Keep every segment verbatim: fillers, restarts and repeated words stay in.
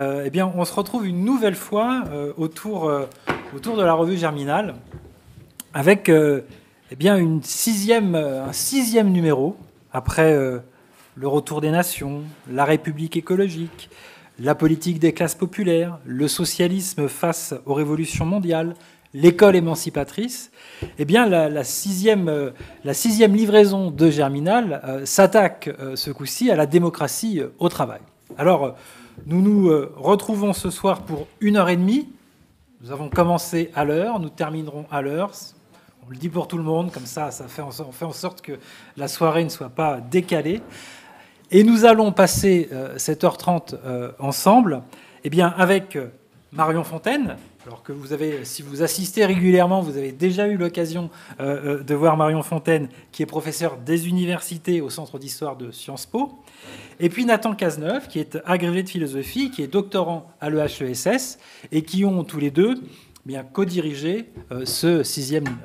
Euh, eh bien, on se retrouve une nouvelle fois euh, autour, euh, autour de la revue Germinal avec euh, eh bien, une sixième, euh, un sixième numéro après euh, le retour des nations, la République écologique, la politique des classes populaires, le socialisme face aux révolutions mondiales, l'école émancipatrice. Eh bien, la, la, sixième, euh, la sixième livraison de Germinal euh, s'attaque euh, ce coup-ci à la démocratie euh, au travail. Alors, nous nous retrouvons ce soir pour une heure et demie. Nous avons commencé à l'heure, nous terminerons à l'heure. On le dit pour tout le monde, comme ça, ça fait en, on fait en sorte que la soirée ne soit pas décalée. Et nous allons passer euh, sept heures trente euh, ensemble, eh bien, avec Marion Fontaine. Alors que vous avez, si vous assistez régulièrement, vous avez déjà eu l'occasion euh, de voir Marion Fontaine, qui est professeur des universités au Centre d'histoire de Sciences Po. Et puis Nathan Cazeneuve, qui est agrégé de philosophie, qui est doctorant à l'E H E S S, et qui ont tous les deux bien co-dirigé euh, ce sixième numéro.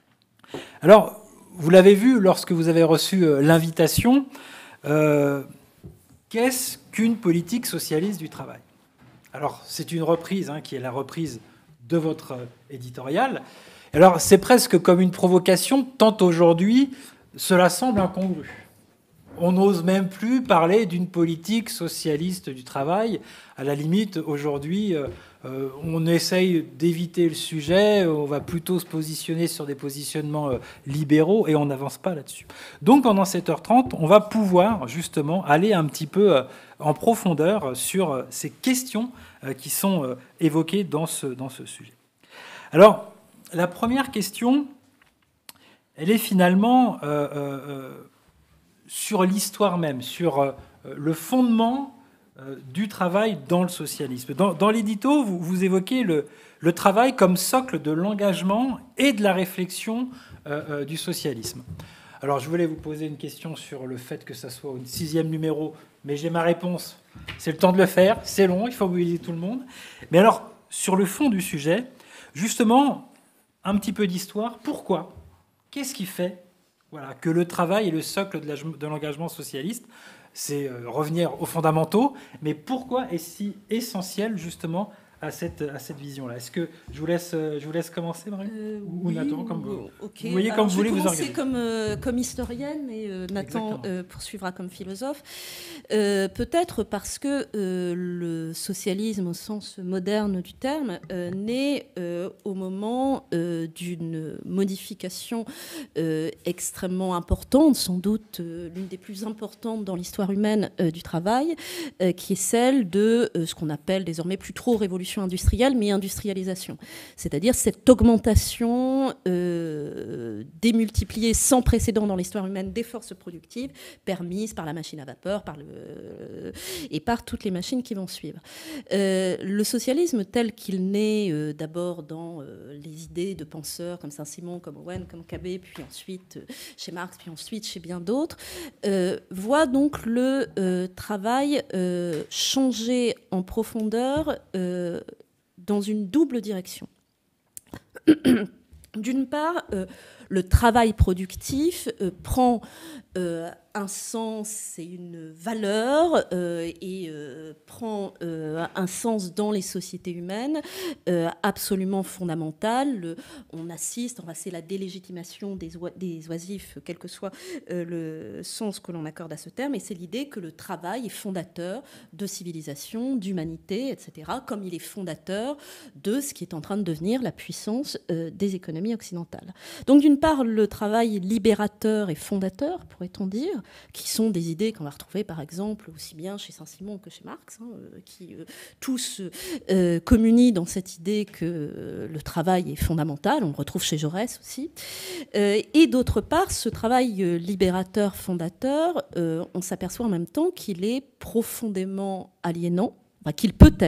Alors, vous l'avez vu lorsque vous avez reçu euh, l'invitation, euh, qu'est-ce qu'une politique socialiste du travail ? Alors, c'est une reprise, hein, qui est la reprise de votre éditorial. Alors, c'est presque comme une provocation, tant aujourd'hui, cela semble incongru. On n'ose même plus parler d'une politique socialiste du travail. À la limite, aujourd'hui, euh, on essaye d'éviter le sujet, on va plutôt se positionner sur des positionnements euh, libéraux et on n'avance pas là-dessus. Donc, pendant sept heures trente, on va pouvoir justement aller un petit peu euh, en profondeur sur euh, ces questions euh, qui sont euh, évoquées dans ce, dans ce sujet. Alors, la première question, elle est finalement... Euh, euh, sur l'histoire même, sur euh, le fondement euh, du travail dans le socialisme. Dans, dans l'édito, vous, vous évoquez le, le travail comme socle de l'engagement et de la réflexion euh, euh, du socialisme. Alors, je voulais vous poser une question sur le fait que ça soit au sixième numéro, mais j'ai ma réponse. C'est le temps de le faire, c'est long, il faut mobiliser tout le monde. Mais alors, sur le fond du sujet, justement, un petit peu d'histoire. Pourquoi ? Qu'est-ce qui fait Voilà, que le travail est le socle de l'engagement socialiste, c'est revenir aux fondamentaux, mais pourquoi est-ce si essentiel justement à cette, à cette vision-là ? Est-ce que je vous laisse, je vous laisse commencer, Marie euh, Ou oui, Nathan, comme vous, okay. vous voyez, Alors, comme vous voulez vous organiser. Je vais commencer comme, euh, comme historienne et euh, Nathan euh, poursuivra comme philosophe. Euh, peut-être parce que euh, le socialisme, au sens moderne du terme, euh, naît euh, au moment euh, d'une modification euh, extrêmement importante, sans doute euh, l'une des plus importantes dans l'histoire humaine euh, du travail, euh, qui est celle de euh, ce qu'on appelle désormais plus trop révolution industrielle, mais industrialisation. C'est-à-dire cette augmentation euh, démultipliée sans précédent dans l'histoire humaine des forces productives permises par la machine à vapeur par le, euh, et par toutes les machines qui vont suivre. Euh, le socialisme tel qu'il naît euh, d'abord dans euh, les idées de penseurs comme Saint-Simon, comme Owen, comme Cabet, puis ensuite euh, chez Marx, puis ensuite chez bien d'autres, euh, voit donc le euh, travail euh, changer en profondeur euh, dans une double direction. D'une part, euh, le travail productif euh, prend euh, un sens et une valeur euh, et euh, prend euh, un sens dans les sociétés humaines euh, absolument fondamental. Le, on assiste, enfin, c'est la délégitimation des, oi- des oisifs, quel que soit euh, le sens que l'on accorde à ce terme, et c'est l'idée que le travail est fondateur de civilisation, d'humanité, et cetera, comme il est fondateur de ce qui est en train de devenir la puissance euh, des économies occidentales. Donc d'une part, le travail libérateur et fondateur, pourrait-on dire, qui sont des idées qu'on va retrouver par exemple aussi bien chez Saint-Simon que chez Marx, hein, euh, qui euh, tous euh, communient dans cette idée que euh, le travail est fondamental, on le retrouve chez Jaurès aussi. Euh, et d'autre part, ce travail euh, libérateur, fondateur, euh, on s'aperçoit en même temps qu'il est profondément aliénant, enfin, qu'il peut être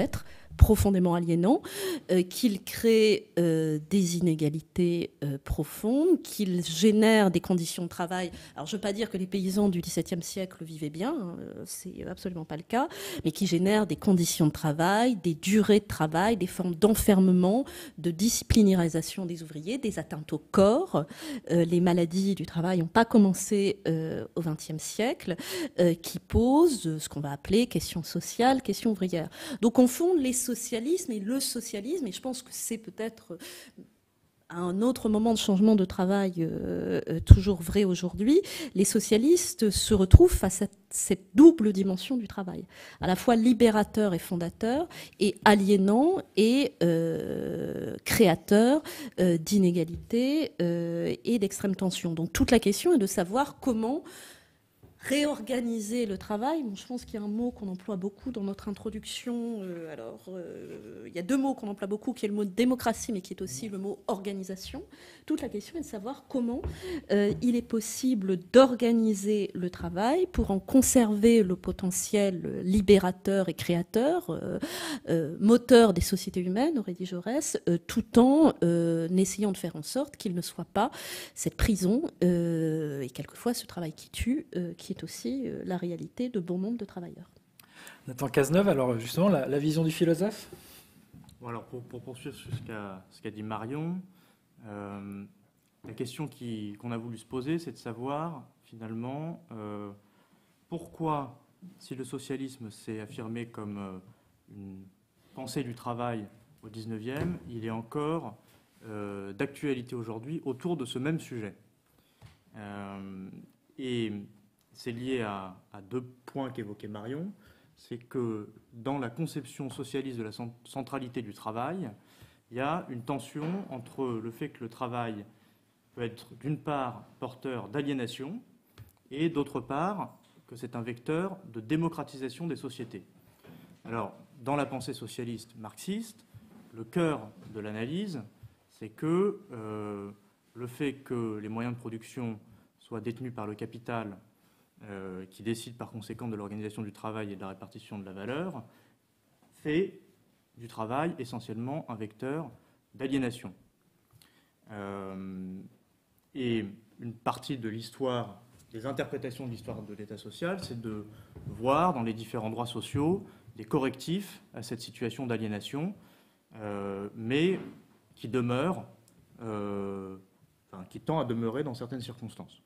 profondément aliénant, euh, qu'il crée euh, des inégalités euh, profondes, qu'il génère des conditions de travail. Alors, je ne veux pas dire que les paysans du dix-septième siècle vivaient bien, hein, c'est absolument pas le cas, mais qui génère des conditions de travail, des durées de travail, des formes d'enfermement, de disciplinarisation des ouvriers, des atteintes au corps. Euh, les maladies du travail n'ont pas commencé euh, au vingtième siècle, euh, qui posent ce qu'on va appeler question sociale, question ouvrière. Donc on fonde les socialismes et le socialisme, et je pense que c'est peut-être à un autre moment de changement de travail euh, euh, toujours vrai aujourd'hui, les socialistes se retrouvent face à cette double dimension du travail, à la fois libérateur et fondateur, et aliénant et euh, créateur euh, d'inégalités euh, et d'extrême tension. Donc toute la question est de savoir comment réorganiser le travail. Bon, je pense qu'il y a un mot qu'on emploie beaucoup dans notre introduction. Euh, alors, euh, il y a deux mots qu'on emploie beaucoup, qui est le mot démocratie, mais qui est aussi le mot organisation. Toute la question est de savoir comment euh, il est possible d'organiser le travail pour en conserver le potentiel libérateur et créateur, euh, euh, moteur des sociétés humaines, aurait dit Jaurès, euh, tout en euh, essayant de faire en sorte qu'il ne soit pas cette prison euh, et quelquefois ce travail qui tue, euh, qui est aussi euh, la réalité de bon nombre de travailleurs. Nathan Cazeneuve, alors justement, la, la vision du philosophe. Bon, alors pour, pour poursuivre sur ce qu'a ce qu'a dit Marion, euh, la question qui, qu'on a voulu se poser, c'est de savoir finalement euh, pourquoi, si le socialisme s'est affirmé comme euh, une pensée du travail au dix-neuvième, il est encore euh, d'actualité aujourd'hui autour de ce même sujet. Euh, et c'est lié à, à deux points qu'évoquait Marion. C'est que dans la conception socialiste de la centralité du travail, il y a une tension entre le fait que le travail peut être d'une part porteur d'aliénation et d'autre part que c'est un vecteur de démocratisation des sociétés. Alors, dans la pensée socialiste marxiste, le cœur de l'analyse, c'est que euh, le fait que les moyens de production soient détenus par le capital, Euh, qui décide par conséquent de l'organisation du travail et de la répartition de la valeur, fait du travail essentiellement un vecteur d'aliénation. Euh, et une partie de l'histoire, des interprétations de l'histoire de l'État social, c'est de voir dans les différents droits sociaux des correctifs à cette situation d'aliénation, euh, mais qui demeure, euh, enfin, qui tend à demeurer dans certaines circonstances.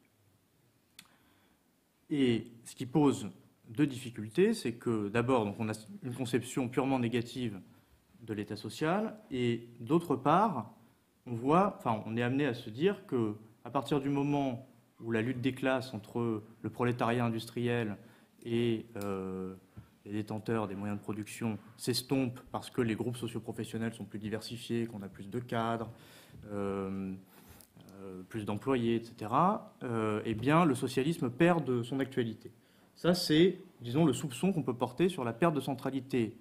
Et ce qui pose deux difficultés, c'est que d'abord, donc, on a une conception purement négative de l'État social, et d'autre part, on voit, enfin, on est amené à se dire que à partir du moment où la lutte des classes entre le prolétariat industriel et euh, les détenteurs des moyens de production s'estompe parce que les groupes socioprofessionnels sont plus diversifiés, qu'on a plus de cadres, euh, plus d'employés, et cetera, euh, eh bien, le socialisme perd de son actualité. Ça, c'est, disons, le soupçon qu'on peut porter sur la perte de centralité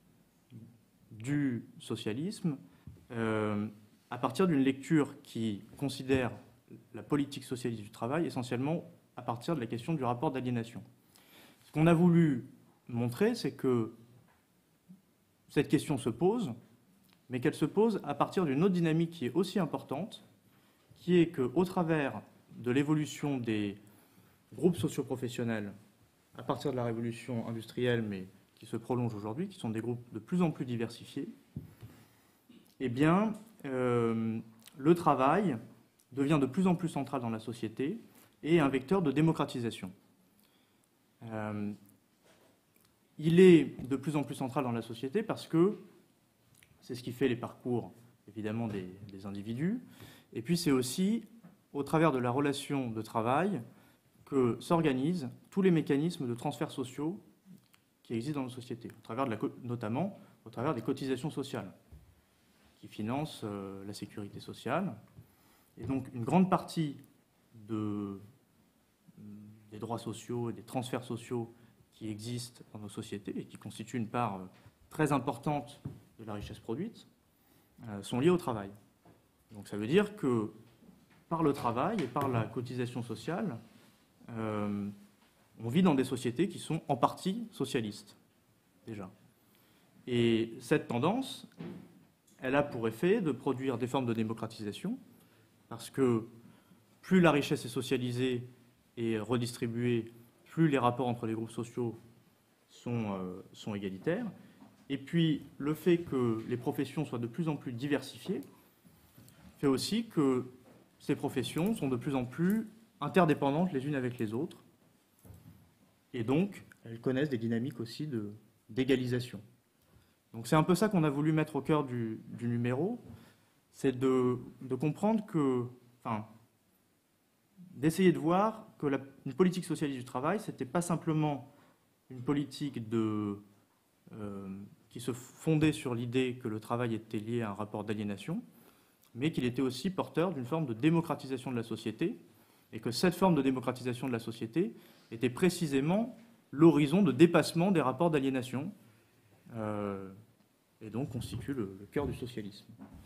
du socialisme euh, à partir d'une lecture qui considère la politique socialiste du travail essentiellement à partir de la question du rapport d'aliénation. Ce qu'on a voulu montrer, c'est que cette question se pose, mais qu'elle se pose à partir d'une autre dynamique qui est aussi importante, qui est qu'au travers de l'évolution des groupes socioprofessionnels, à partir de la révolution industrielle, mais qui se prolonge aujourd'hui, qui sont des groupes de plus en plus diversifiés, eh bien, euh, le travail devient de plus en plus central dans la société et un vecteur de démocratisation. Euh, il est de plus en plus central dans la société parce que c'est ce qui fait les parcours, évidemment, des, des individus. Et puis c'est aussi au travers de la relation de travail que s'organisent tous les mécanismes de transferts sociaux qui existent dans nos sociétés, au travers de la, notamment au travers des cotisations sociales qui financent euh, la sécurité sociale. Et donc une grande partie de, des droits sociaux et des transferts sociaux qui existent dans nos sociétés et qui constituent une part euh, très importante de la richesse produite euh, sont liés au travail. Donc ça veut dire que par le travail et par la cotisation sociale, euh, on vit dans des sociétés qui sont en partie socialistes, déjà. Et cette tendance, elle a pour effet de produire des formes de démocratisation, parce que plus la richesse est socialisée et redistribuée, plus les rapports entre les groupes sociaux sont, euh, sont égalitaires. Et puis, le fait que les professions soient de plus en plus diversifiées fait aussi que ces professions sont de plus en plus interdépendantes les unes avec les autres. Et donc, elles connaissent des dynamiques aussi de, d'égalisation. Donc c'est un peu ça qu'on a voulu mettre au cœur du, du numéro, c'est de, de comprendre que, enfin, d'essayer de voir que la, une politique socialiste du travail, c'était pas simplement une politique de, euh, qui se fondait sur l'idée que le travail était lié à un rapport d'aliénation, mais qu'il était aussi porteur d'une forme de démocratisation de la société, et que cette forme de démocratisation de la société était précisément l'horizon de dépassement des rapports d'aliénation, euh, et donc constitue le, le cœur du socialisme.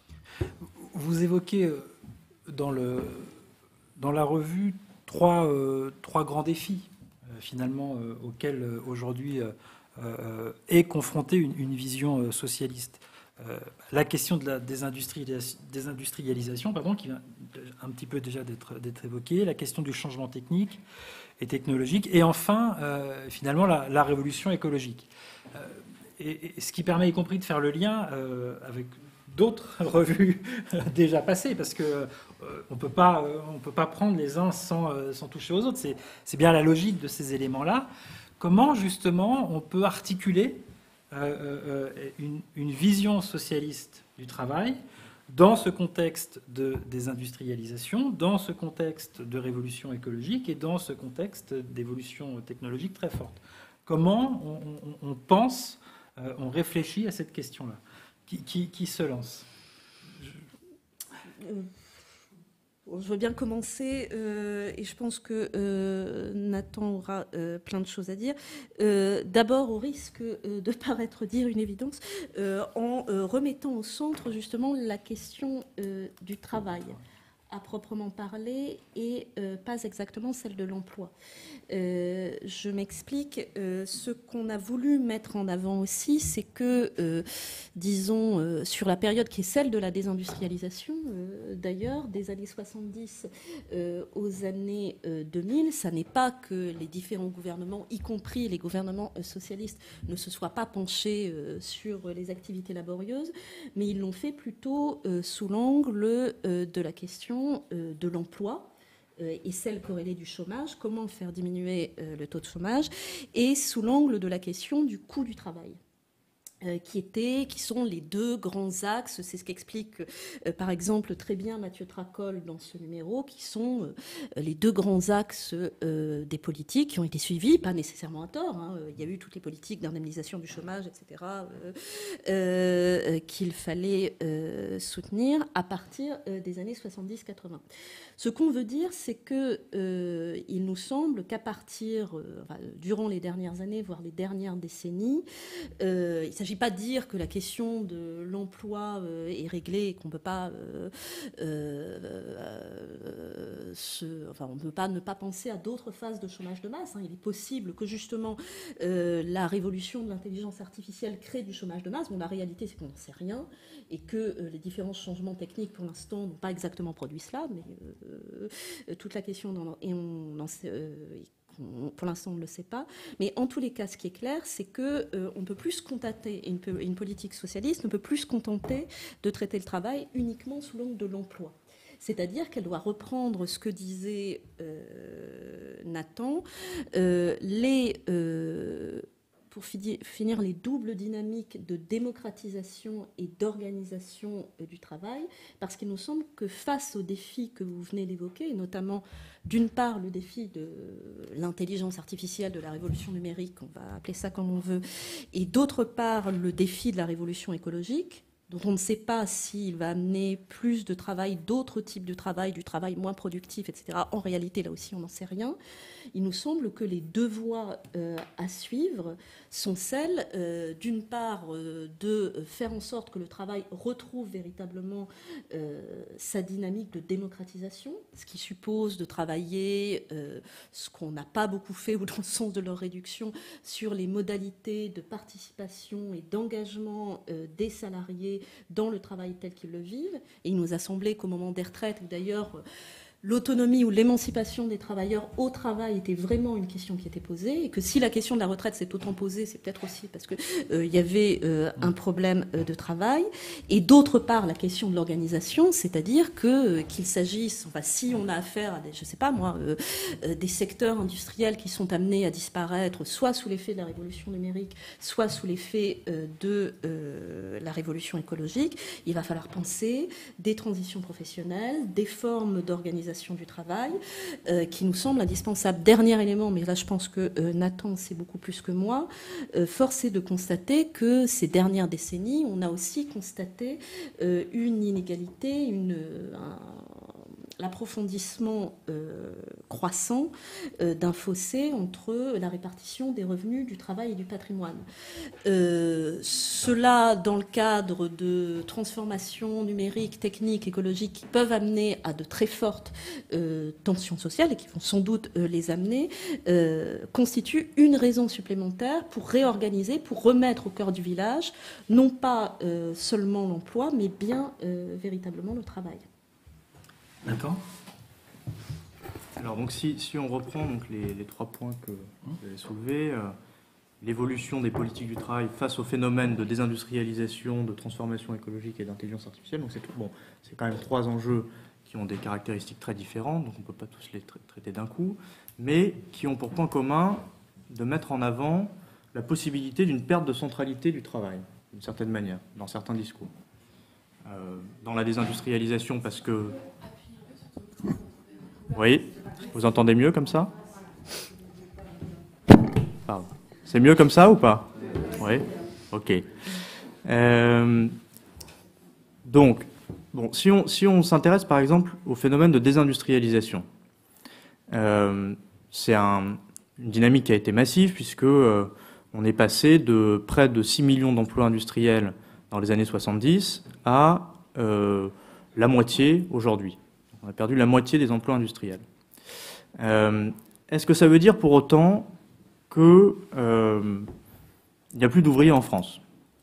Vous évoquez dans, le, dans la revue trois, euh, trois grands défis, euh, finalement, euh, auxquels euh, aujourd'hui euh, euh, est confrontée une, une vision euh, socialiste. Euh, la question de la désindustrialisation, désindustrialisation pardon, qui vient un petit peu déjà d'être, d'être évoquée, la question du changement technique et technologique, et enfin, euh, finalement, la, la révolution écologique. Euh, et, et ce qui permet y compris de faire le lien euh, avec d'autres revues déjà passées, parce qu'on euh, ne peut pas, euh, on peut pas prendre les uns sans, euh, sans toucher aux autres. C'est, c'est bien la logique de ces éléments-là. Comment, justement, on peut articuler euh, euh, une, une vision socialiste du travail dans ce contexte de désindustrialisation, dans ce contexte de révolution écologique et dans ce contexte d'évolution technologique très forte. Comment on, on, on pense, euh, on réfléchit à cette question-là? Qui, qui, qui se lance? Je... Je veux bien commencer, euh, et je pense que euh, Nathan aura euh, plein de choses à dire. Euh, d'abord, au risque euh, de paraître dire une évidence, euh, en euh, remettant au centre justement la question euh, du travail à proprement parler et euh, pas exactement celle de l'emploi. Euh, je m'explique. Euh, ce qu'on a voulu mettre en avant aussi, c'est que, euh, disons, euh, sur la période qui est celle de la désindustrialisation, euh, d'ailleurs, des années soixante-dix euh, aux années euh, deux mille, ça n'est pas que les différents gouvernements, y compris les gouvernements euh, socialistes, ne se soient pas penchés euh, sur les activités laborieuses, mais ils l'ont fait plutôt euh, sous l'angle euh, de la question de l'emploi et celle corrélée du chômage, comment faire diminuer le taux de chômage, et sous l'angle de la question du coût du travail. Qui, étaient, qui sont les deux grands axes, c'est ce qu'explique euh, par exemple très bien Mathieu Tracol dans ce numéro, qui sont euh, les deux grands axes euh, des politiques qui ont été suivis, pas nécessairement à tort, hein. Il y a eu toutes les politiques d'indemnisation du chômage, et cetera, euh, euh, qu'il fallait euh, soutenir à partir euh, des années soixante-dix quatre-vingts. Ce qu'on veut dire, c'est qu'il euh, nous semble qu'à partir, euh, enfin, durant les dernières années, voire les dernières décennies, euh, il s'agit pas de dire que la question de l'emploi euh, est réglée et qu'on ne peut pas, euh, euh, se, enfin, on ne peut pas ne pas penser à d'autres phases de chômage de masse. Hein. Il est possible que justement euh, la révolution de l'intelligence artificielle crée du chômage de masse. Bon, la réalité, c'est qu'on n'en sait rien et que euh, les différents changements techniques, pour l'instant, n'ont pas exactement produit cela. Mais euh, toute la question, dans, et on en sait, euh, pour l'instant, on ne le sait pas. Mais en tous les cas, ce qui est clair, c'est qu'on euh, ne peut plus se contenter, une, une politique socialiste ne peut plus se contenter de traiter le travail uniquement sous l'angle de l'emploi. C'est-à-dire qu'elle doit reprendre ce que disait euh, Nathan, euh, les... Euh, pour finir les doubles dynamiques de démocratisation et d'organisation du travail, parce qu'il nous semble que face aux défis que vous venez d'évoquer, et notamment d'une part le défi de l'intelligence artificielle, de la révolution numérique, on va appeler ça comme on veut, et d'autre part le défi de la révolution écologique, dont on ne sait pas s'il va amener plus de travail, d'autres types de travail, du travail moins productif, et cetera. En réalité, là aussi, on n'en sait rien. Il nous semble que les deux voies euh, à suivre sont celles, euh, d'une part, euh, de faire en sorte que le travail retrouve véritablement euh, sa dynamique de démocratisation, ce qui suppose de travailler, euh, ce qu'on n'a pas beaucoup fait, ou dans le sens de leur réduction, sur les modalités de participation et d'engagement euh, des salariés dans le travail tel qu'ils le vivent. Et il nous a semblé qu'au moment des retraites, où d'ailleurs l'autonomie ou l'émancipation des travailleurs au travail était vraiment une question qui était posée, et que si la question de la retraite s'est autant posée, c'est peut-être aussi parce qu'il euh, y avait euh, un problème euh, de travail. Et d'autre part, la question de l'organisation, c'est-à-dire que euh, qu'il s'agisse, enfin, si on a affaire à des, je sais pas moi, euh, euh, des secteurs industriels qui sont amenés à disparaître, soit sous l'effet de la révolution numérique, soit sous l'effet euh, de euh, la révolution écologique, il va falloir penser des transitions professionnelles, des formes d'organisation du travail, euh, qui nous semble indispensable. Dernier élément, mais là je pense que euh, Nathan sait beaucoup plus que moi, euh, force est de constater que ces dernières décennies, on a aussi constaté euh, une inégalité, une, un, l'approfondissement euh, croissant euh, d'un fossé entre la répartition des revenus du travail et du patrimoine. Euh, cela, dans le cadre de transformations numériques, techniques, écologiques, qui peuvent amener à de très fortes euh, tensions sociales et qui vont sans doute euh, les amener, euh, constitue une raison supplémentaire pour réorganiser, pour remettre au cœur du village, non pas euh, seulement l'emploi, mais bien euh, véritablement le travail. D'accord. Alors donc si, si on reprend donc les, les trois points que vous avez soulevés, euh, l'évolution des politiques du travail face au phénomène de désindustrialisation, de transformation écologique et d'intelligence artificielle, donc c'est tout, bon, c'est quand même trois enjeux qui ont des caractéristiques très différentes, donc on ne peut pas tous les tra- traiter d'un coup, mais qui ont pour point commun de mettre en avant la possibilité d'une perte de centralité du travail, d'une certaine manière, dans certains discours. Euh, dans la désindustrialisation, parce que... Oui, vous entendez mieux comme ça? Pardon. C'est mieux comme ça ou pas? Oui, ok. Euh, donc, bon, si on, si on s'intéresse par exemple au phénomène de désindustrialisation, euh, c'est un, une dynamique qui a été massive puisque euh, on est passé de près de six millions d'emplois industriels dans les années soixante-dix à euh, la moitié aujourd'hui. On a perdu la moitié des emplois industriels. Euh, est-ce que ça veut dire pour autant qu'il euh, n'y a plus d'ouvriers en France?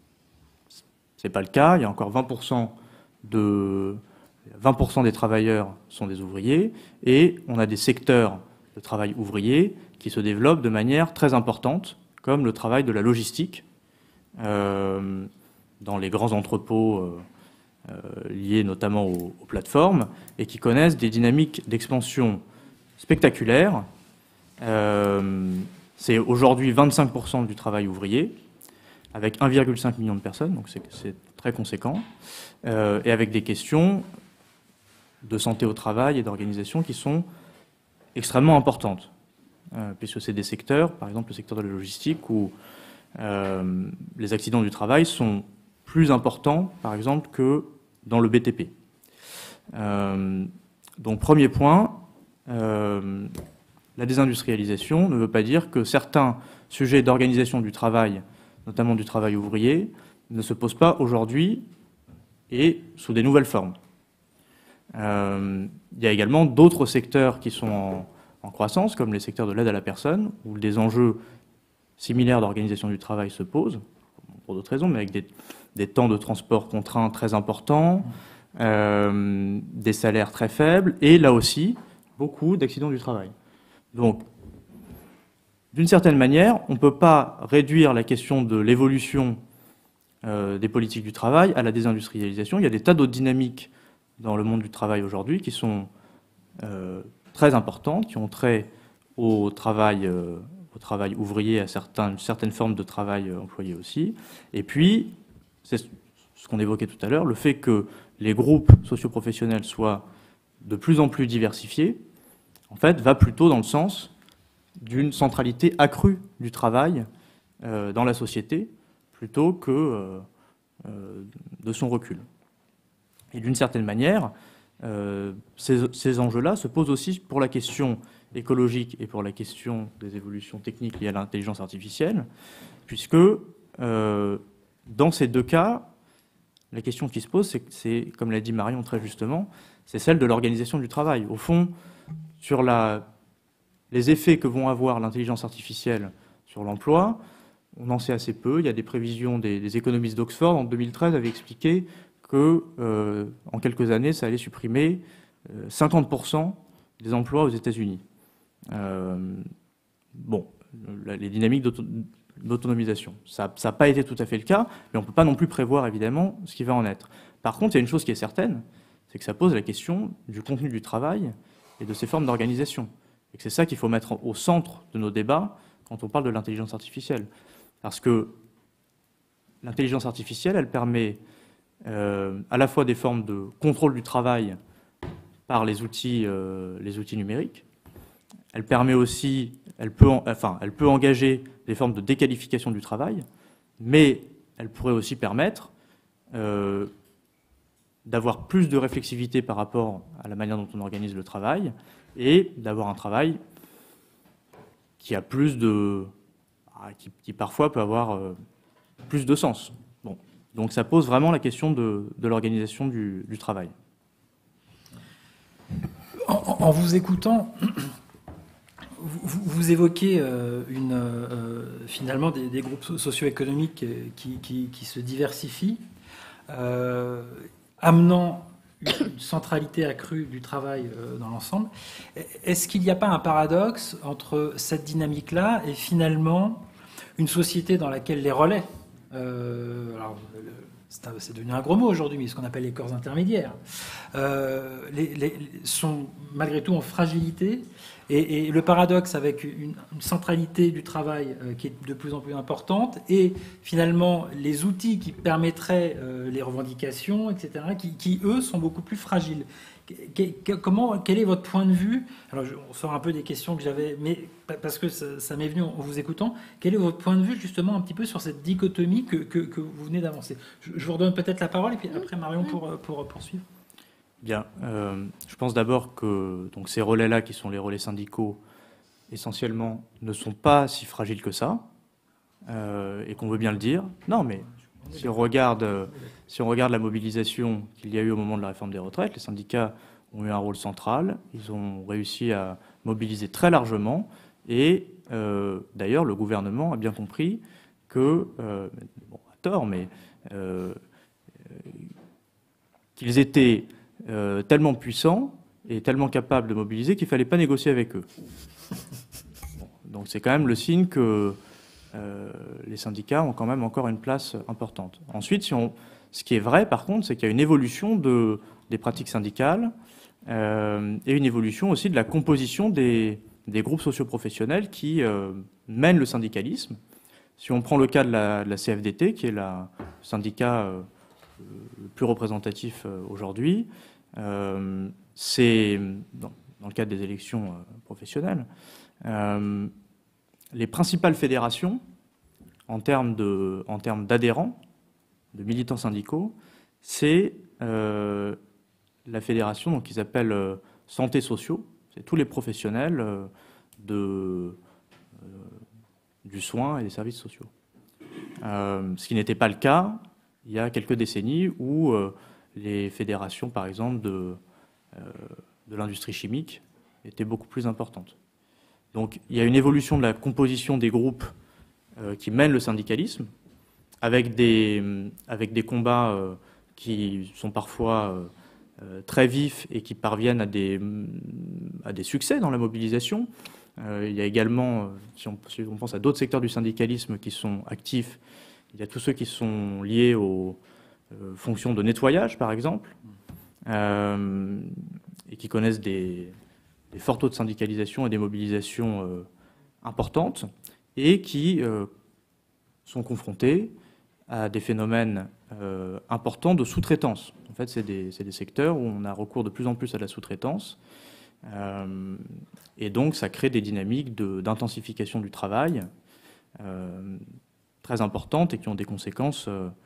Ce n'est pas le cas. Il y a encore vingt pour cent, de, vingt pour cent des travailleurs sont des ouvriers et on a des secteurs de travail ouvrier qui se développent de manière très importante, comme le travail de la logistique euh, dans les grands entrepôts euh, Euh, liés notamment aux, aux plateformes, et qui connaissent des dynamiques d'expansion spectaculaires. Euh, c'est aujourd'hui vingt-cinq pour cent du travail ouvrier, avec un virgule cinq million de personnes, donc c'est, c'est très conséquent, euh, et avec des questions de santé au travail et d'organisation qui sont extrêmement importantes, euh, puisque c'est des secteurs, par exemple le secteur de la logistique, où euh, les accidents du travail sont plus importants, par exemple, que dans le B T P. Euh, donc, premier point, euh, la désindustrialisation ne veut pas dire que certains sujets d'organisation du travail, notamment du travail ouvrier, ne se posent pas aujourd'hui et sous des nouvelles formes. Euh, il y a également d'autres secteurs qui sont en, en croissance, comme les secteurs de l'aide à la personne, où des enjeux similaires d'organisation du travail se posent, pour d'autres raisons, mais avec des des temps de transport contraints très importants, euh, des salaires très faibles, et là aussi, beaucoup d'accidents du travail. Donc, d'une certaine manière, on ne peut pas réduire la question de l'évolution euh, des politiques du travail à la désindustrialisation. Il y a des tas d'autres dynamiques dans le monde du travail aujourd'hui qui sont euh, très importantes, qui ont trait au travail, euh, au travail ouvrier, à certains, certaines formes de travail euh, employé aussi. Et puis, c'est ce qu'on évoquait tout à l'heure, le fait que les groupes socio-professionnels soient de plus en plus diversifiés, en fait, va plutôt dans le sens d'une centralité accrue du travail euh, dans la société, plutôt que euh, euh, de son recul. Et d'une certaine manière, euh, ces, ces enjeux-là se posent aussi pour la question écologique et pour la question des évolutions techniques liées à l'intelligence artificielle, puisque euh, dans ces deux cas, la question qui se pose, c'est, comme l'a dit Marion très justement, c'est celle de l'organisation du travail. Au fond, sur la, les effets que vont avoir l'intelligence artificielle sur l'emploi, on en sait assez peu. Il y a des prévisions des, des économistes d'Oxford en deux mille treize avaient expliqué que euh, en quelques années, ça allait supprimer euh, cinquante pour cent des emplois aux États-Unis. Euh, bon, les dynamiques d'autonomisation. Ça n'a pas été tout à fait le cas, mais on ne peut pas non plus prévoir évidemment ce qui va en être. Par contre, il y a une chose qui est certaine, c'est que ça pose la question du contenu du travail et de ses formes d'organisation. Et que c'est ça qu'il faut mettre au centre de nos débats quand on parle de l'intelligence artificielle. Parce que l'intelligence artificielle, elle permet euh, à la fois des formes de contrôle du travail par les outils, euh, les outils numériques. Elle permet aussi, elle peut, enfin, elle peut engager des formes de déqualification du travail, mais elle pourrait aussi permettre euh, d'avoir plus de réflexivité par rapport à la manière dont on organise le travail et d'avoir un travail qui a plus de, qui, qui parfois peut avoir euh, plus de sens. Bon. Donc ça pose vraiment la question de, de l'organisation du, du travail. En, en vous écoutant, vous, vous évoquez euh, une, euh, finalement des, des groupes socio-économiques qui, qui, qui se diversifient, euh, amenant une centralité accrue du travail euh, dans l'ensemble. Est-ce qu'il n'y a pas un paradoxe entre cette dynamique-là et finalement une société dans laquelle les relais, euh, alors, c'est devenu un gros mot aujourd'hui, mais ce qu'on appelle les corps intermédiaires, euh, les, les, sont malgré tout en fragilité. Et, et le paradoxe avec une, une centralité du travail euh, qui est de plus en plus importante et finalement les outils qui permettraient euh, les revendications, et cetera, qui, qui eux sont beaucoup plus fragiles. Que, que, comment, quel est votre point de vue? Alors je, on sort un peu des questions que j'avais, mais parce que ça, ça m'est venu en vous écoutant. Quel est votre point de vue justement un petit peu sur cette dichotomie que, que, que vous venez d'avancer? je, je vous redonne peut-être la parole et puis après Marion pour, pour poursuivre. Bien, euh, je pense d'abord que donc, ces relais-là, qui sont les relais syndicaux, essentiellement, ne sont pas si fragiles que ça, euh, et qu'on veut bien le dire. Non, mais si on regarde, euh, si on regarde la mobilisation qu'il y a eu au moment de la réforme des retraites, les syndicats ont eu un rôle central, ils ont réussi à mobiliser très largement, et euh, d'ailleurs, le gouvernement a bien compris que, euh, bon, à tort, mais euh, qu'ils étaient Euh, tellement puissants et tellement capables de mobiliser qu'il ne fallait pas négocier avec eux. Bon, donc c'est quand même le signe que euh, les syndicats ont quand même encore une place importante. Ensuite, si on, ce qui est vrai par contre, c'est qu'il y a une évolution de, des pratiques syndicales euh, et une évolution aussi de la composition des, des groupes socioprofessionnels qui euh, mènent le syndicalisme. Si on prend le cas de la, de la C F D T, qui est la, le syndicat euh, le plus représentatif euh, aujourd'hui, Euh, c'est, dans, dans le cadre des élections euh, professionnelles, euh, les principales fédérations, en termes de, en termes d'adhérents, de militants syndicaux, c'est euh, la fédération donc, qu'ils appellent euh, santé sociaux, c'est tous les professionnels euh, de, euh, du soin et des services sociaux. Euh, ce qui n'était pas le cas il y a quelques décennies où euh, les fédérations, par exemple, de, euh, de l'industrie chimique étaient beaucoup plus importantes. Donc il y a une évolution de la composition des groupes euh, qui mènent le syndicalisme, avec des, avec des combats euh, qui sont parfois euh, très vifs et qui parviennent à des, à des succès dans la mobilisation. Euh, il y a également, si on, si on pense à d'autres secteurs du syndicalisme qui sont actifs, il y a tous ceux qui sont liés aux Euh, fonctions de nettoyage, par exemple, euh, et qui connaissent des, des forts taux de syndicalisation et des mobilisations euh, importantes, et qui euh, sont confrontés à des phénomènes euh, importants de sous-traitance. En fait, c'est des, c'est des secteurs où on a recours de plus en plus à la sous-traitance, euh, et donc ça crée des dynamiques de, d'intensification du travail euh, très importantes et qui ont des conséquences euh,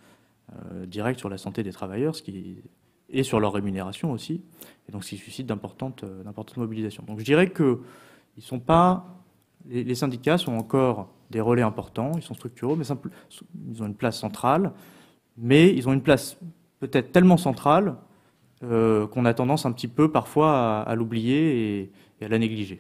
euh, directe sur la santé des travailleurs, ce qui, et sur leur rémunération aussi, et donc ce qui suscite d'importantes euh, d'importantes mobilisations. Donc je dirais que ils sont pas, les, les syndicats sont encore des relais importants, ils sont structuraux, mais simple, ils ont une place centrale, mais ils ont une place peut-être tellement centrale euh, qu'on a tendance un petit peu parfois à, à l'oublier et, et à la négliger.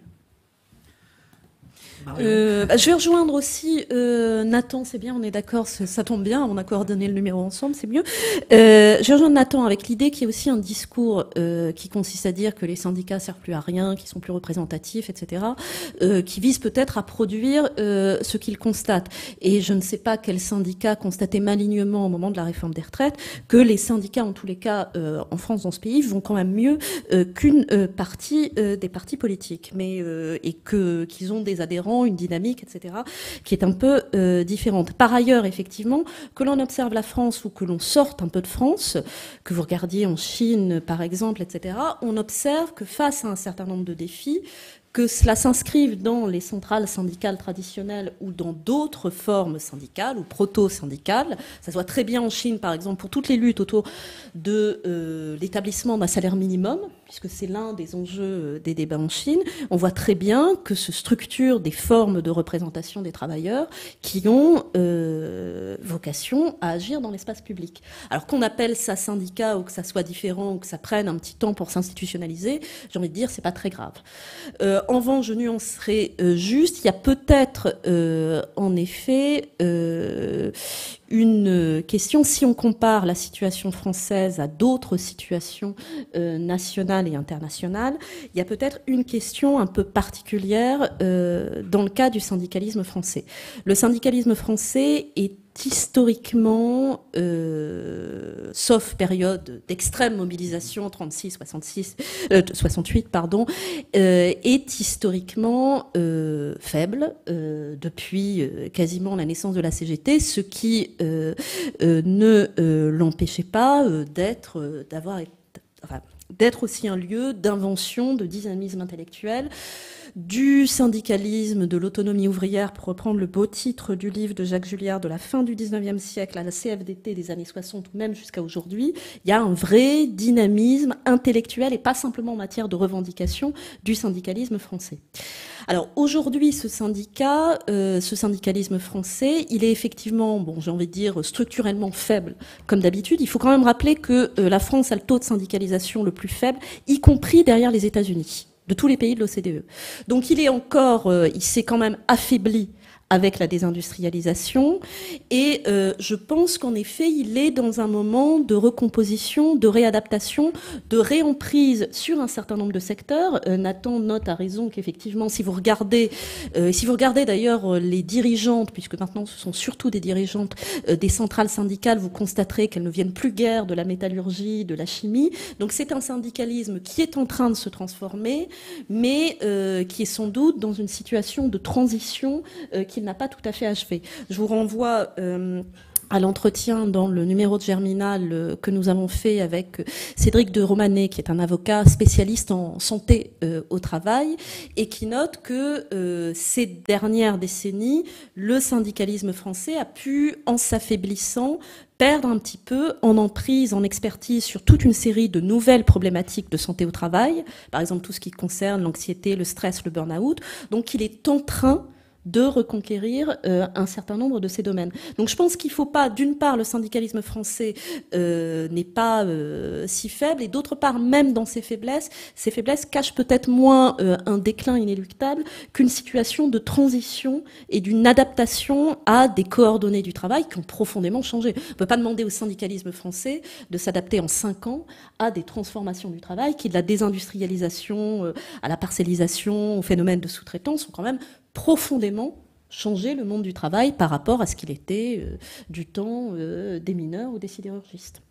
Euh, bah, je vais rejoindre aussi euh, Nathan, c'est bien, on est d'accord, ça tombe bien, on a coordonné le numéro ensemble, c'est mieux. Euh, je rejoins Nathan avec l'idée qu'il y a aussi un discours euh, qui consiste à dire que les syndicats servent plus à rien, qu'ils sont plus représentatifs, et cetera, euh, qui vise peut-être à produire euh, ce qu'ils constatent. Et je ne sais pas quel syndicat constatait malignement au moment de la réforme des retraites que les syndicats, en tous les cas euh, en France, dans ce pays, vont quand même mieux euh, qu'une euh, partie euh, des partis politiques, mais euh, et que qu'ils ont des adhérents, une dynamique, et cetera, qui est un peu euh, différente. Par ailleurs, effectivement, que l'on observe la France ou que l'on sorte un peu de France, que vous regardiez en Chine, par exemple, et cetera, on observe que face à un certain nombre de défis, que cela s'inscrive dans les centrales syndicales traditionnelles ou dans d'autres formes syndicales ou proto-syndicales. Ça se voit très bien en Chine, par exemple, pour toutes les luttes autour de euh, l'établissement d'un salaire minimum, puisque c'est l'un des enjeux des débats en Chine. On voit très bien que se structurent des formes de représentation des travailleurs qui ont euh, vocation à agir dans l'espace public. Alors qu'on appelle ça syndicat ou que ça soit différent ou que ça prenne un petit temps pour s'institutionnaliser, j'ai envie de dire, c'est pas très grave. Euh, en revanche, je nuancerai euh, juste, il y a peut-être euh, en effet euh, une question, si on compare la situation française à d'autres situations euh, nationales et internationales, il y a peut-être une question un peu particulière euh, dans le cas du syndicalisme français. Le syndicalisme français est historiquement, euh, sauf période d'extrême mobilisation, trente-six, soixante-six, euh, soixante-huit, pardon, euh, est historiquement euh, faible euh, depuis euh, quasiment la naissance de la C G T, ce qui euh, euh, ne euh, l'empêchait pas euh, d'être, euh, d'avoir, enfin, d'être aussi un lieu d'invention, de dynamisme intellectuel, du syndicalisme, de l'autonomie ouvrière, pour reprendre le beau titre du livre de Jacques Julliard de la fin du dix-neuvième siècle à la C F D T des années soixante ou même jusqu'à aujourd'hui, il y a un vrai dynamisme intellectuel et pas simplement en matière de revendication du syndicalisme français. Alors aujourd'hui, ce syndicat, euh, ce syndicalisme français, il est effectivement, bon, j'ai envie de dire, structurellement faible, comme d'habitude. Il faut quand même rappeler que euh, la France a le taux de syndicalisation le plus faible, y compris derrière les États-Unis, de tous les pays de l'O C D E. Donc il est encore, euh, il s'est quand même affaibli avec la désindustrialisation, et euh, je pense qu'en effet, il est dans un moment de recomposition, de réadaptation, de réemprise sur un certain nombre de secteurs. Euh, Nathan note à raison qu'effectivement, si vous regardez, euh, si vous regardez d'ailleurs les dirigeantes, puisque maintenant ce sont surtout des dirigeantes euh, des centrales syndicales, vous constaterez qu'elles ne viennent plus guère de la métallurgie, de la chimie. Donc c'est un syndicalisme qui est en train de se transformer, mais euh, qui est sans doute dans une situation de transition euh, qui n'a pas tout à fait achevé. Je vous renvoie euh, à l'entretien dans le numéro de Germinal euh, que nous avons fait avec Cédric de Romanet, qui est un avocat spécialiste en santé euh, au travail, et qui note que euh, ces dernières décennies, le syndicalisme français a pu, en s'affaiblissant, perdre un petit peu en emprise, en expertise sur toute une série de nouvelles problématiques de santé au travail, par exemple tout ce qui concerne l'anxiété, le stress, le burn-out. Donc il est en train de reconquérir euh, un certain nombre de ces domaines. Donc je pense qu'il ne faut pas, d'une part, le syndicalisme français euh, n'est pas euh, si faible, et d'autre part, même dans ses faiblesses, ces faiblesses cachent peut-être moins euh, un déclin inéluctable qu'une situation de transition et d'une adaptation à des coordonnées du travail qui ont profondément changé. On ne peut pas demander au syndicalisme français de s'adapter en cinq ans à des transformations du travail qui, de la désindustrialisation euh, à la parcellisation, au phénomène de sous-traitance, sont quand même profondément changer le monde du travail par rapport à ce qu'il était euh, du temps euh, des mineurs ou des sidérurgistes.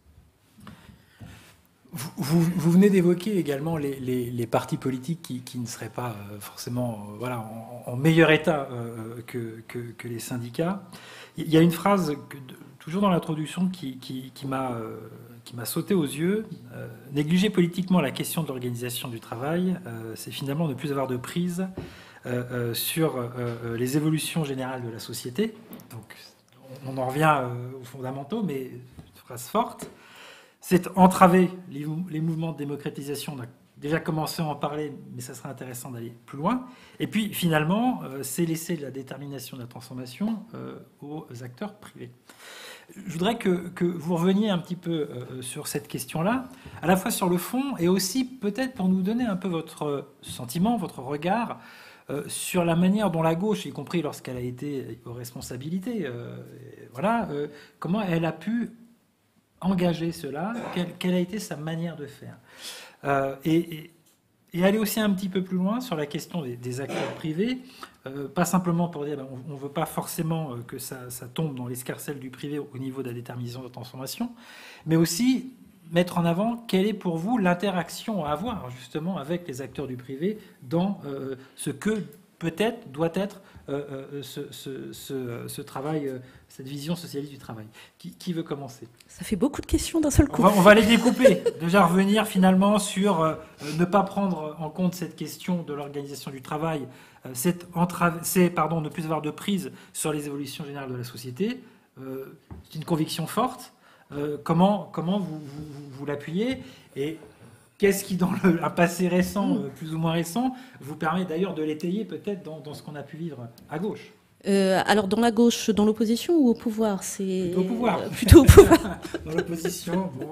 Vous, vous, vous venez d'évoquer également les, les, les partis politiques qui, qui ne seraient pas euh, forcément euh, voilà, en, en meilleur état euh, que, que, que les syndicats. Il y a une phrase, que, toujours dans l'introduction, qui, qui, qui m'a euh, qui m'a sauté aux yeux. Euh, négliger politiquement la question de l'organisation du travail, euh, c'est finalement ne plus avoir de prise Euh, euh, sur euh, les évolutions générales de la société. Donc, on en revient euh, aux fondamentaux, mais phrase forte. C'est entraver les, les mouvements de démocratisation. On a déjà commencé à en parler, mais ça serait intéressant d'aller plus loin. Et puis, finalement, euh, c'est laisser la détermination de la transformation euh, aux acteurs privés. Je voudrais que, que vous reveniez un petit peu euh, sur cette question-là, à la fois sur le fond et aussi peut-être pour nous donner un peu votre sentiment, votre regard euh, sur la manière dont la gauche, y compris lorsqu'elle a été aux responsabilités, euh, voilà, euh, comment elle a pu engager cela, quelle, quelle a été sa manière de faire. Euh, et, et, et aller aussi un petit peu plus loin sur la question des, des acteurs privés, euh, pas simplement pour dire ben, on ne veut pas forcément que ça, ça tombe dans l'escarcelle du privé au niveau de la détermination de la transformation, mais aussi mettre en avant quelle est pour vous l'interaction à avoir justement avec les acteurs du privé dans euh, ce que peut-être doit être euh, euh, ce, ce, ce, ce travail, euh, cette vision socialiste du travail. Qui, qui veut commencer? Ça fait beaucoup de questions d'un seul coup. On va, on va les découper. Déjà revenir finalement sur euh, ne pas prendre en compte cette question de l'organisation du travail, euh, c'est, entra- c'est pardon, ne plus avoir de prise sur les évolutions générales de la société. Euh, c'est une conviction forte. Euh, comment comment vous, vous, vous l'appuyez et qu'est-ce qui, dans le, un passé récent, euh, plus ou moins récent, vous permet d'ailleurs de l'étayer peut-être dans, dans ce qu'on a pu vivre à gauche? Euh, alors, dans la gauche, dans l'opposition ou au pouvoir? C'est plutôt au pouvoir. Euh, plutôt au pouvoir. Dans l'opposition, bon.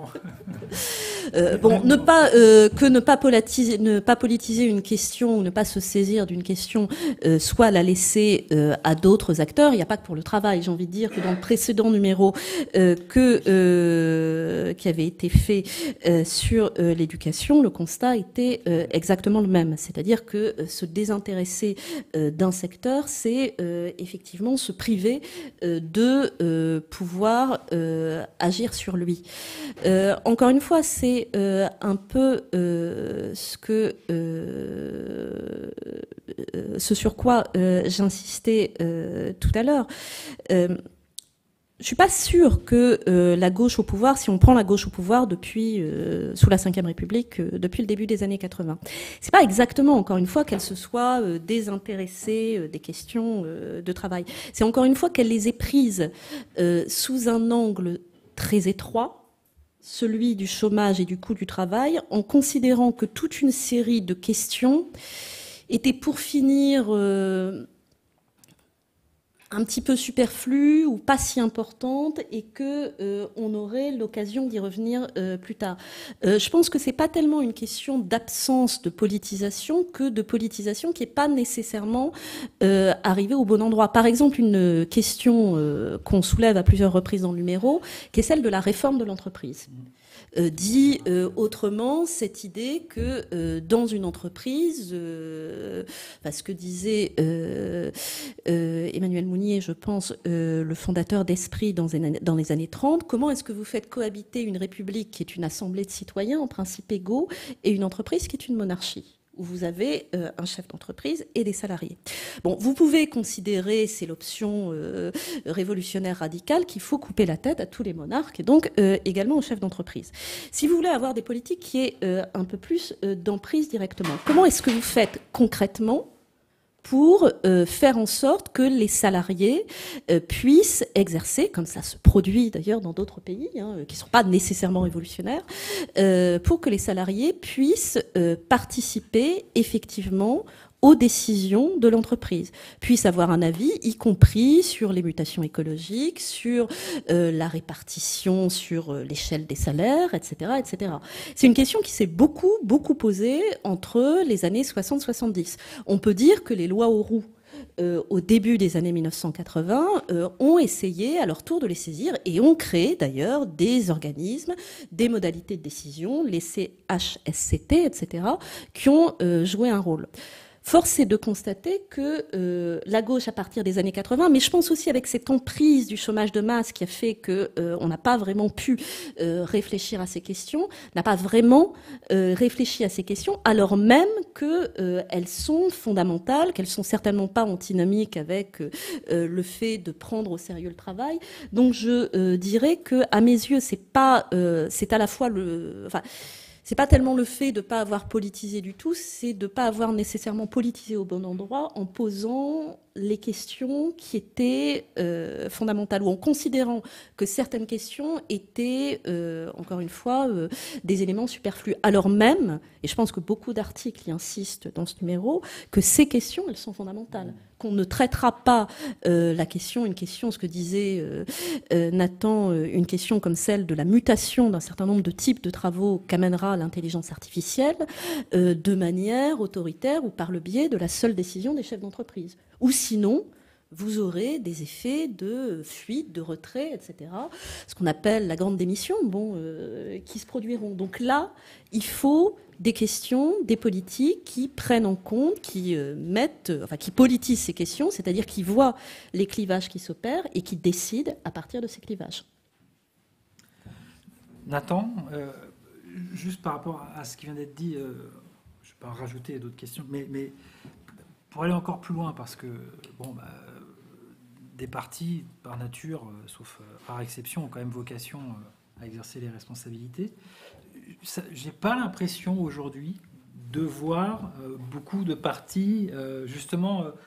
Euh, bon, ne pas euh, que ne pas politiser, ne pas politiser une question ou ne pas se saisir d'une question, euh, soit la laisser euh, à d'autres acteurs. Il n'y a pas que pour le travail. J'ai envie de dire que dans le précédent numéro euh, que euh, qui avait été fait euh, sur euh, l'éducation, le constat était euh, exactement le même. C'est-à-dire que euh, se désintéresser euh, d'un secteur, c'est euh, effectivement se priver euh, de euh, pouvoir euh, agir sur lui. Euh, encore une fois, c'est euh, un peu euh, ce que euh, ce sur quoi euh, j'insistais euh, tout à l'heure. Euh, Je suis pas sûre que euh, la gauche au pouvoir, si on prend la gauche au pouvoir depuis euh, sous la Cinquième République, euh, depuis le début des années quatre-vingts, c'est pas exactement encore une fois qu'elle se soit euh, désintéressée euh, des questions euh, de travail. C'est encore une fois qu'elle les ait prises euh, sous un angle très étroit, celui du chômage et du coût du travail, en considérant que toute une série de questions étaient pour finir euh, un petit peu superflue ou pas si importante et que euh, on aurait l'occasion d'y revenir euh, plus tard. Euh, je pense que c'est pas tellement une question d'absence de politisation que de politisation qui est pas nécessairement euh, arrivée au bon endroit. Par exemple, une question euh, qu'on soulève à plusieurs reprises dans le numéro, qui est celle de la réforme de l'entreprise. Euh, dit euh, autrement cette idée que euh, dans une entreprise, euh, bah, ce que disait euh, euh, Emmanuel Mounier, je pense, euh, le fondateur d'Esprit dans, dans les années trente, comment est-ce que vous faites cohabiter une république qui est une assemblée de citoyens en principe égaux et une entreprise qui est une monarchie, où vous avez euh, un chef d'entreprise et des salariés. Bon, vous pouvez considérer, c'est l'option euh, révolutionnaire radicale, qu'il faut couper la tête à tous les monarques et donc euh, également aux chefs d'entreprise. Si vous voulez avoir des politiques qui aient euh, un peu plus euh, d'emprise directement, comment est-ce que vous faites concrètement pour euh, faire en sorte que les salariés euh, puissent exercer, comme ça se produit d'ailleurs dans d'autres pays, hein, qui ne sont pas nécessairement révolutionnaires, euh, pour que les salariés puissent euh, participer effectivement aux décisions de l'entreprise, puissent avoir un avis, y compris sur les mutations écologiques, sur euh, la répartition, sur euh, l'échelle des salaires, et cetera, et cetera. C'est une question qui s'est beaucoup, beaucoup posée entre les années soixante soixante-dix. On peut dire que les lois Auroux, euh, au début des années mille neuf cent quatre-vingts, euh, ont essayé à leur tour de les saisir et ont créé d'ailleurs des organismes, des modalités de décision, les C H S C T, et cetera, qui ont euh, joué un rôle. Force est de constater que euh, la gauche, à partir des années quatre-vingts, mais je pense aussi avec cette emprise du chômage de masse qui a fait que euh, on n'a pas vraiment pu euh, réfléchir à ces questions, n'a pas vraiment euh, réfléchi à ces questions, alors même que euh, elles sont fondamentales, qu'elles sont certainement pas antinomiques avec euh, le fait de prendre au sérieux le travail. Donc je euh, dirais que, à mes yeux, c'est pas, euh, c'est à la fois le, enfin. C'est pas tellement le fait de ne pas avoir politisé du tout, c'est de ne pas avoir nécessairement politisé au bon endroit en posant les questions qui étaient euh, fondamentales, ou en considérant que certaines questions étaient, euh, encore une fois, euh, des éléments superflus. Alors même, et je pense que beaucoup d'articles y insistent dans ce numéro, que ces questions, elles sont fondamentales. Qu'on ne traitera pas euh, la question, une question, ce que disait euh, euh, Nathan, euh, une question comme celle de la mutation d'un certain nombre de types de travaux qu'amènera l'intelligence artificielle, euh, de manière autoritaire ou par le biais de la seule décision des chefs d'entreprise. Ou sinon, vous aurez des effets de fuite, de retrait, et cetera. Ce qu'on appelle la grande démission, bon, euh, qui se produiront. Donc là, il faut des questions, des politiques qui prennent en compte, qui euh, mettent, enfin, qui politisent ces questions, c'est-à-dire qui voient les clivages qui s'opèrent et qui décident à partir de ces clivages. Nathan, euh, juste par rapport à ce qui vient d'être dit, euh, je ne vais pas en rajouter d'autres questions, mais, mais pour aller encore plus loin, parce que bon, bah, des partis, par nature, euh, sauf euh, par exception, ont quand même vocation euh, à exercer les responsabilités. Je n'ai pas l'impression aujourd'hui de voir euh, beaucoup de partis euh, justement euh,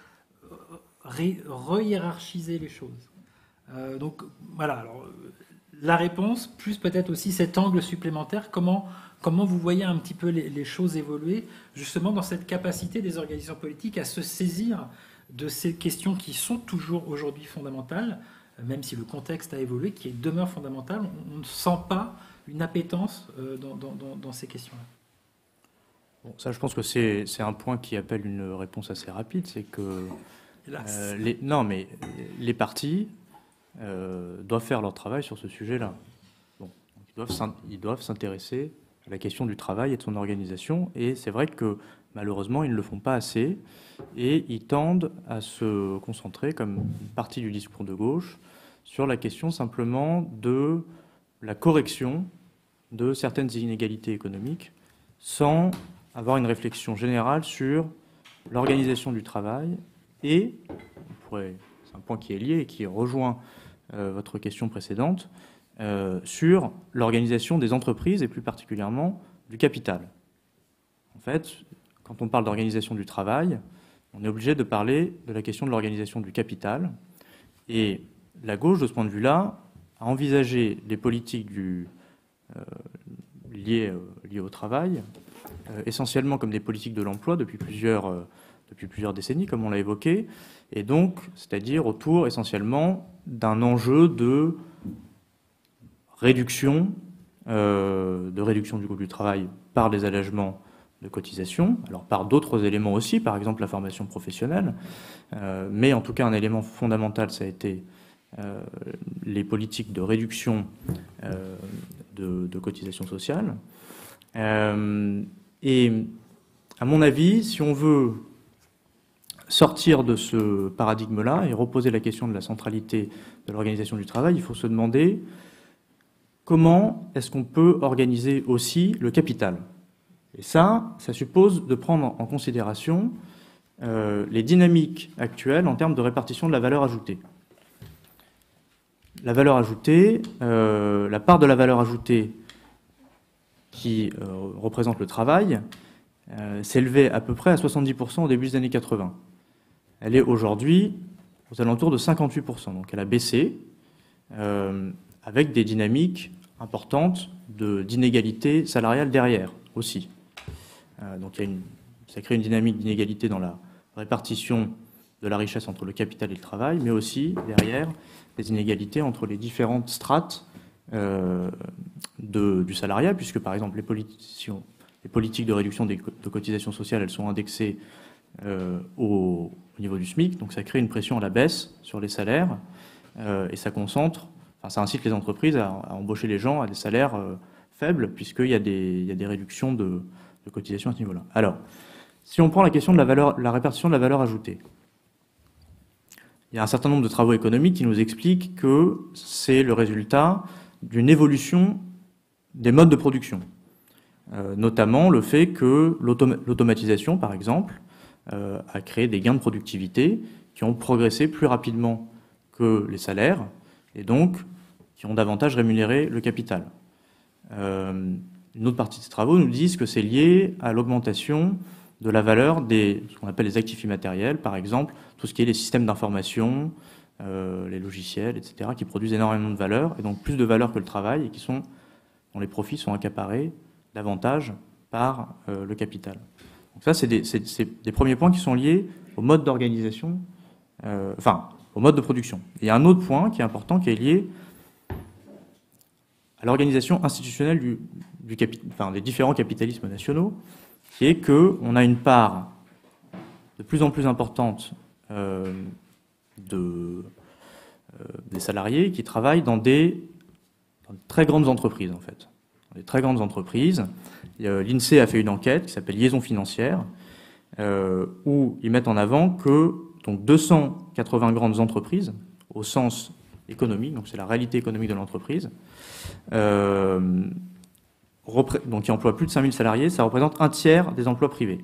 re-hiérarchiser les choses. Euh, donc voilà, alors, la réponse, plus peut-être aussi cet angle supplémentaire, comment, comment vous voyez un petit peu les, les choses évoluer, justement dans cette capacité des organisations politiques à se saisir de ces questions qui sont toujours aujourd'hui fondamentales, même si le contexte a évolué, qui demeurent fondamentales. On, on ne sent pas une appétence euh, dans, dans, dans, dans ces questions-là. Bon, ça, je pense que c'est un point qui appelle une réponse assez rapide, c'est que euh, les, non, mais les partis euh, doivent faire leur travail sur ce sujet-là. Bon, ils doivent s'intéresser à la question du travail et de son organisation, et c'est vrai que malheureusement, ils ne le font pas assez, et ils tendent à se concentrer, comme une partie du discours de gauche, sur la question simplement de la correction de certaines inégalités économiques, sans avoir une réflexion générale sur l'organisation du travail et, c'est un point qui est lié et qui rejoint euh, votre question précédente, euh, sur l'organisation des entreprises et plus particulièrement du capital. En fait, quand on parle d'organisation du travail, on est obligé de parler de la question de l'organisation du capital. Et la gauche, de ce point de vue-là, a envisagé les politiques du, euh, liées, euh, liées au travail, euh, essentiellement comme des politiques de l'emploi depuis plusieurs, euh, depuis plusieurs décennies, comme on l'a évoqué, et donc, c'est-à-dire autour essentiellement d'un enjeu de réduction, euh, de réduction du coût du travail par des allègements de cotisation, alors par d'autres éléments aussi, par exemple la formation professionnelle, euh, mais en tout cas un élément fondamental, ça a été euh, les politiques de réduction euh, de, de cotisation sociale. Euh, et à mon avis, si on veut sortir de ce paradigme-là et reposer la question de la centralité de l'organisation du travail, il faut se demander comment est-ce qu'on peut organiser aussi le capital. Et ça, ça suppose de prendre en considération euh, les dynamiques actuelles en termes de répartition de la valeur ajoutée. La valeur ajoutée, euh, la part de la valeur ajoutée qui euh, représente le travail, euh, s'élevait à peu près à soixante-dix pour cent au début des années quatre-vingts. Elle est aujourd'hui aux alentours de cinquante-huit pour cent, donc elle a baissé, euh, avec des dynamiques importantes d'inégalité salariale derrière aussi. Euh, donc il y a une, ça crée une dynamique d'inégalité dans la répartition de la richesse entre le capital et le travail, mais aussi derrière des inégalités entre les différentes strates euh, de, du salariat, puisque par exemple les, les politiques de réduction des, de cotisations sociales, elles sont indexées euh, au, au niveau du SMIC, donc ça crée une pression à la baisse sur les salaires euh, et ça concentre, enfin ça incite les entreprises à, à embaucher les gens à des salaires euh, faibles, puisqu'il y a des, il y a des réductions de, de cotisations à ce niveau-là. Alors, si on prend la question de la, valeur, la répartition de la valeur ajoutée, il y a un certain nombre de travaux économiques qui nous expliquent que c'est le résultat d'une évolution des modes de production. Euh, notamment le fait que l'automatisation, par exemple, euh, a créé des gains de productivité qui ont progressé plus rapidement que les salaires et donc qui ont davantage rémunéré le capital. Euh, une autre partie de ces travaux nous disent que c'est lié à l'augmentation de la valeur des, ce qu'on appelle les actifs immatériels, par exemple, tout ce qui est les systèmes d'information, euh, les logiciels, et cetera, qui produisent énormément de valeur, et donc plus de valeur que le travail, et qui sont, dont les profits sont accaparés davantage par euh, le capital. Donc ça, c'est des, des premiers points qui sont liés au mode d'organisation, euh, enfin, au mode de production. Et il y a un autre point qui est important, qui est lié à l'organisation institutionnelle du, du capi, enfin, des différents capitalismes nationaux, qui est qu'on a une part de plus en plus importante euh, de, euh, des salariés qui travaillent dans des, dans des très grandes entreprises, en fait. Dans des très grandes entreprises. L'INSEE a fait une enquête qui s'appelle Liaison financière, euh, où ils mettent en avant que donc, deux cent quatre-vingts grandes entreprises, au sens économique, donc c'est la réalité économique de l'entreprise, euh, donc qui emploie plus de cinq mille salariés, ça représente un tiers des emplois privés.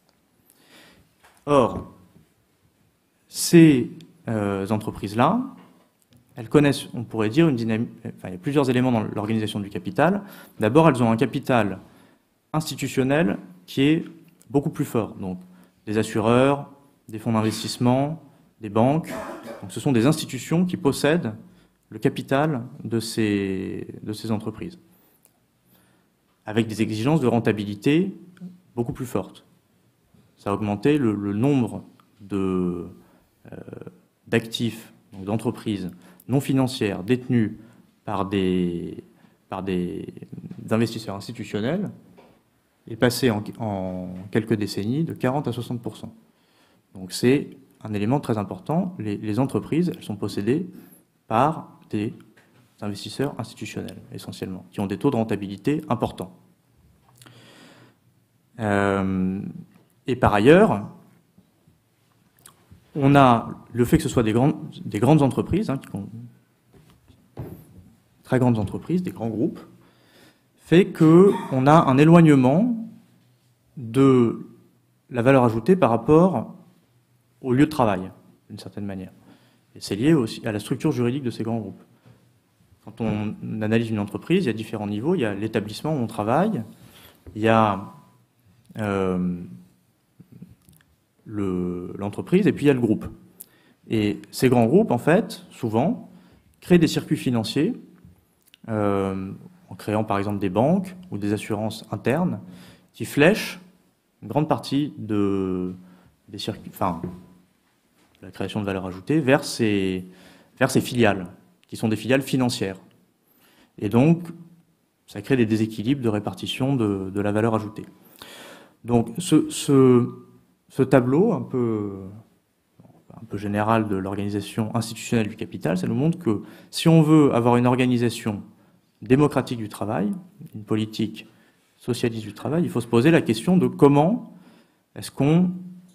Or, ces euh, entreprises-là, elles connaissent, on pourrait dire, une dynamique. Enfin, il y a plusieurs éléments dans l'organisation du capital. D'abord, elles ont un capital institutionnel qui est beaucoup plus fort. Donc, des assureurs, des fonds d'investissement, des banques. Donc, ce sont des institutions qui possèdent le capital de ces, de ces entreprises, avec des exigences de rentabilité beaucoup plus fortes. Ça a augmenté le, le nombre de, euh, d'actifs, donc d'entreprises non financières détenues par des, par des investisseurs institutionnels est passé en, en quelques décennies de quarante à soixante pour cent. Donc c'est un élément très important. Les, les entreprises, elles sont possédées par des investisseurs institutionnels, essentiellement, qui ont des taux de rentabilité importants. Euh, et par ailleurs, on a le fait que ce soit des grandes, des grandes entreprises, hein, qui ont, très grandes entreprises, des grands groupes, fait qu'on a un éloignement de la valeur ajoutée par rapport au lieu de travail, d'une certaine manière. Et c'est lié aussi à la structure juridique de ces grands groupes. Quand on analyse une entreprise, il y a différents niveaux. Il y a l'établissement où on travaille, il y a euh, l'entreprise, et puis il y a le groupe. Et ces grands groupes, en fait, souvent, créent des circuits financiers, euh, en créant par exemple des banques ou des assurances internes, qui flèchent une grande partie de, des circuits, enfin, de la création de valeur ajoutée vers ces, vers ces filiales, qui sont des filiales financières. Et donc, ça crée des déséquilibres de répartition de, de la valeur ajoutée. Donc, ce, ce, ce tableau un peu, un peu général de l'organisation institutionnelle du capital, ça nous montre que si on veut avoir une organisation démocratique du travail, une politique socialiste du travail, il faut se poser la question de comment est-ce qu'on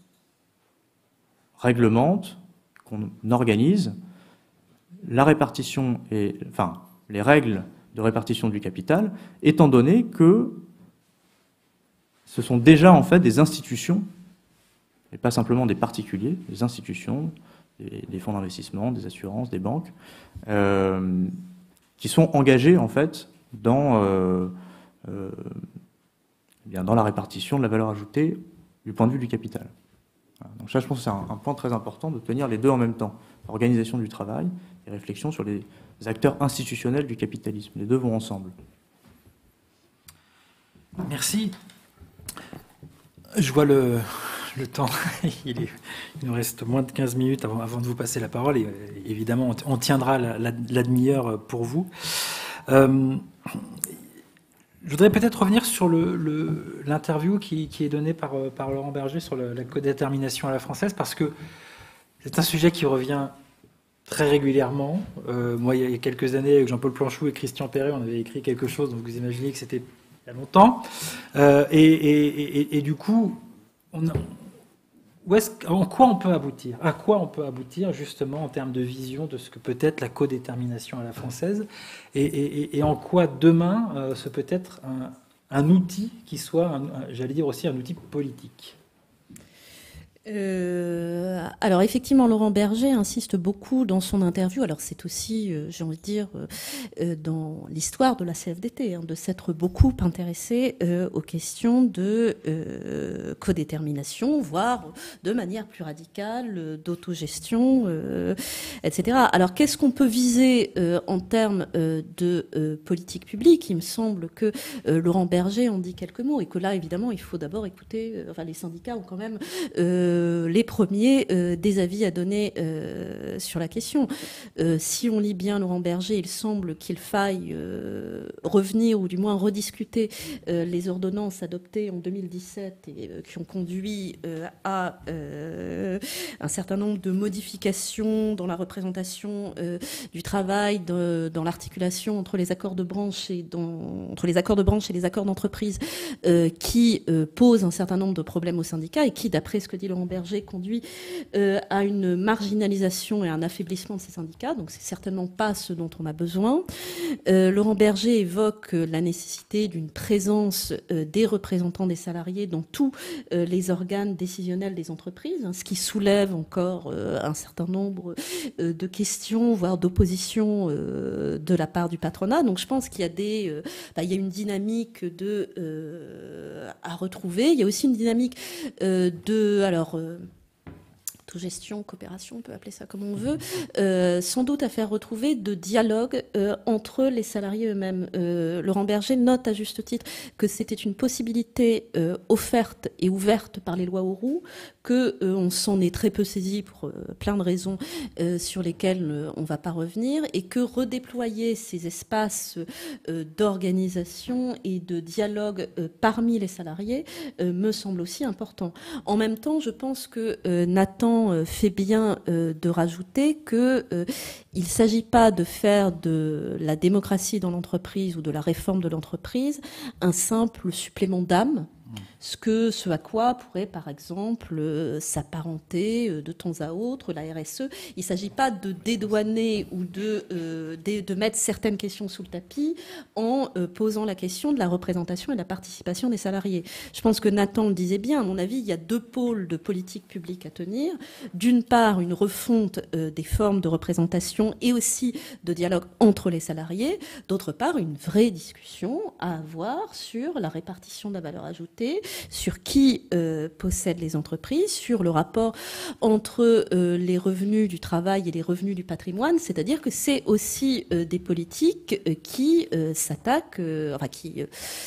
réglemente, qu'on organise la répartition et, enfin, les règles de répartition du capital, étant donné que ce sont déjà en fait des institutions, et pas simplement des particuliers, des institutions, des, des fonds d'investissement, des assurances, des banques, euh, qui sont engagés en fait dans, euh, euh, bien dans la répartition de la valeur ajoutée du point de vue du capital. Voilà. Donc ça, je pense que c'est un, un point très important de tenir les deux en même temps. Organisation du travail et réflexion sur les acteurs institutionnels du capitalisme. Les deux vont ensemble. Merci. Je vois le, le temps. Il, est, il nous reste moins de quinze minutes avant, avant de vous passer la parole. Et, évidemment, on, on tiendra la, la, la demi-heure pour vous. Euh, je voudrais peut-être revenir sur l'interview qui, qui est donnée par, par Laurent Berger sur le, la codétermination à la française, parce que c'est un sujet qui revient très régulièrement. Euh, moi, il y a quelques années, avec Jean-Paul Planchou et Christian Perret, on avait écrit quelque chose, donc vous imaginez que c'était il y a longtemps. Euh, et, et, et, et du coup, on a, où est-ce, en quoi on peut aboutir? À quoi on peut aboutir, justement, en termes de vision de ce que peut être la codétermination à la française, et, et, et en quoi, demain, euh, ce peut être un, un outil qui soit, j'allais dire aussi, un outil politique? Euh, alors effectivement, Laurent Berger insiste beaucoup dans son interview. Alors c'est aussi, euh, j'ai envie de dire, euh, dans l'histoire de la C F D T, hein, de s'être beaucoup intéressé euh, aux questions de euh, codétermination, voire de manière plus radicale, euh, d'autogestion, euh, et cetera. Alors qu'est-ce qu'on peut viser euh, en termes euh, de euh, politique publique? Il me semble que euh, Laurent Berger en dit quelques mots, et que là, évidemment, il faut d'abord écouter. Euh, enfin, les syndicats ont quand même euh, les premiers euh, des avis à donner euh, sur la question. Euh, si on lit bien Laurent Berger, il semble qu'il faille euh, revenir ou du moins rediscuter euh, les ordonnances adoptées en deux mille dix-sept et euh, qui ont conduit euh, à euh, un certain nombre de modifications dans la représentation euh, du travail, de, dans l'articulation entre les accords de branche et dans, entre les accords de branche et les accords d'entreprise euh, qui euh, posent un certain nombre de problèmes aux syndicats et qui, d'après ce que dit Laurent Berger, conduit euh, à une marginalisation et un affaiblissement de ces syndicats. Donc c'est certainement pas ce dont on a besoin. Euh, Laurent Berger évoque euh, la nécessité d'une présence euh, des représentants des salariés dans tous euh, les organes décisionnels des entreprises, hein, ce qui soulève encore euh, un certain nombre euh, de questions, voire d'oppositions euh, de la part du patronat. Donc je pense qu'il y a des, euh, bah, il y a une dynamique de euh, à retrouver. Il y a aussi une dynamique euh, de, alors. Euh, gestion, coopération, on peut appeler ça comme on veut, euh, sans doute à faire retrouver de dialogue euh, entre les salariés eux-mêmes. Euh, Laurent Berger note à juste titre que c'était une possibilité euh, offerte et ouverte par les lois Auroux, que euh, on s'en est très peu saisi pour euh, plein de raisons euh, sur lesquelles euh, on ne va pas revenir, et que redéployer ces espaces euh, d'organisation et de dialogue euh, parmi les salariés euh, me semble aussi important. En même temps, je pense que euh, Nathan fait bien euh, de rajouter que euh, il ne s'agit pas de faire de la démocratie dans l'entreprise ou de la réforme de l'entreprise un simple supplément d'âme, ce, que, ce à quoi pourrait par exemple euh, s'apparenter euh, de temps à autre la R S E. Il ne s'agit pas de dédouaner ou de, euh, de, de mettre certaines questions sous le tapis en euh, posant la question de la représentation et de la participation des salariés. Je pense que Nathan le disait bien, à mon avis, il y a deux pôles de politique publique à tenir. D'une part, une refonte euh, des formes de représentation et aussi de dialogue entre les salariés. D'autre part, une vraie discussion à avoir sur la répartition de la valeur ajoutée, sur qui euh, possède les entreprises, sur le rapport entre euh, les revenus du travail et les revenus du patrimoine. C'est-à-dire que c'est aussi euh, des politiques euh, qui euh, s'attaquent, euh, enfin qui... Euh,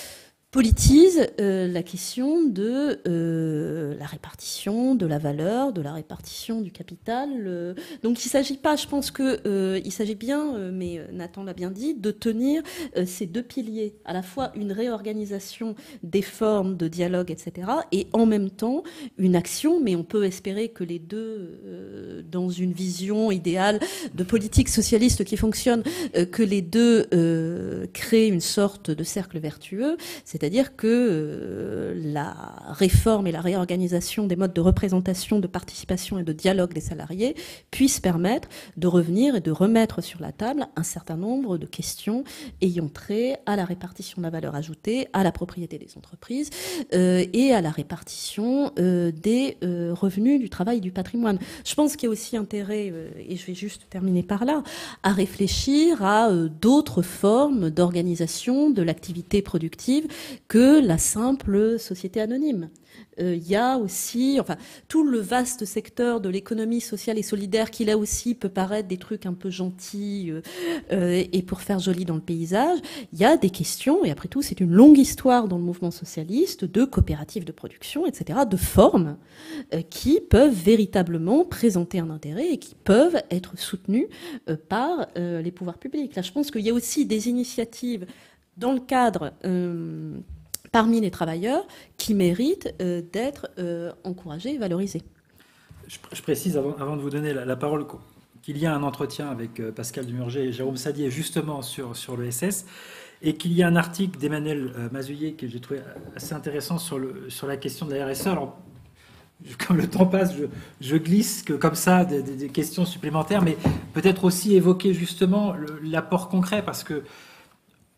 politise euh, la question de euh, la répartition de la valeur, de la répartition du capital. Euh. Donc il ne s'agit pas, je pense que euh, il s'agit bien, euh, mais Nathan l'a bien dit, de tenir euh, ces deux piliers, à la fois une réorganisation des formes de dialogue, et cetera, et en même temps une action, mais on peut espérer que les deux, euh, dans une vision idéale de politique socialiste qui fonctionne, euh, que les deux euh, créent une sorte de cercle vertueux. C'est C'est-à-dire que euh, la réforme et la réorganisation des modes de représentation, de participation et de dialogue des salariés puissent permettre de revenir et de remettre sur la table un certain nombre de questions ayant trait à la répartition de la valeur ajoutée, à la propriété des entreprises euh, et à la répartition euh, des euh, revenus du travail et du patrimoine. Je pense qu'il y a aussi intérêt, euh, et je vais juste terminer par là, à réfléchir à euh, d'autres formes d'organisation de l'activité productive que la simple société anonyme. Il euh, y a aussi, enfin, tout le vaste secteur de l'économie sociale et solidaire qui, là aussi, peut paraître des trucs un peu gentils euh, euh, et pour faire joli dans le paysage. Il y a des questions, et après tout, c'est une longue histoire dans le mouvement socialiste, de coopératives de production, et cetera, de formes euh, qui peuvent véritablement présenter un intérêt et qui peuvent être soutenues euh, par euh, les pouvoirs publics. Là, je pense qu'il y a aussi des initiatives dans le cadre... Euh, parmi les travailleurs qui méritent euh, d'être euh, encouragés et valorisés. Je, je précise, avant, avant de vous donner la, la parole, qu'il y a un entretien avec euh, Pascal Dumurger et Jérôme Sadier justement sur, sur le S S, et qu'il y a un article d'Emmanuel euh, Mazouillet que j'ai trouvé assez intéressant sur, le, sur la question de la R S E. Alors, comme le temps passe, je, je glisse que, comme ça des, des, des questions supplémentaires, mais peut-être aussi évoquer justement le, l'apport concret, parce que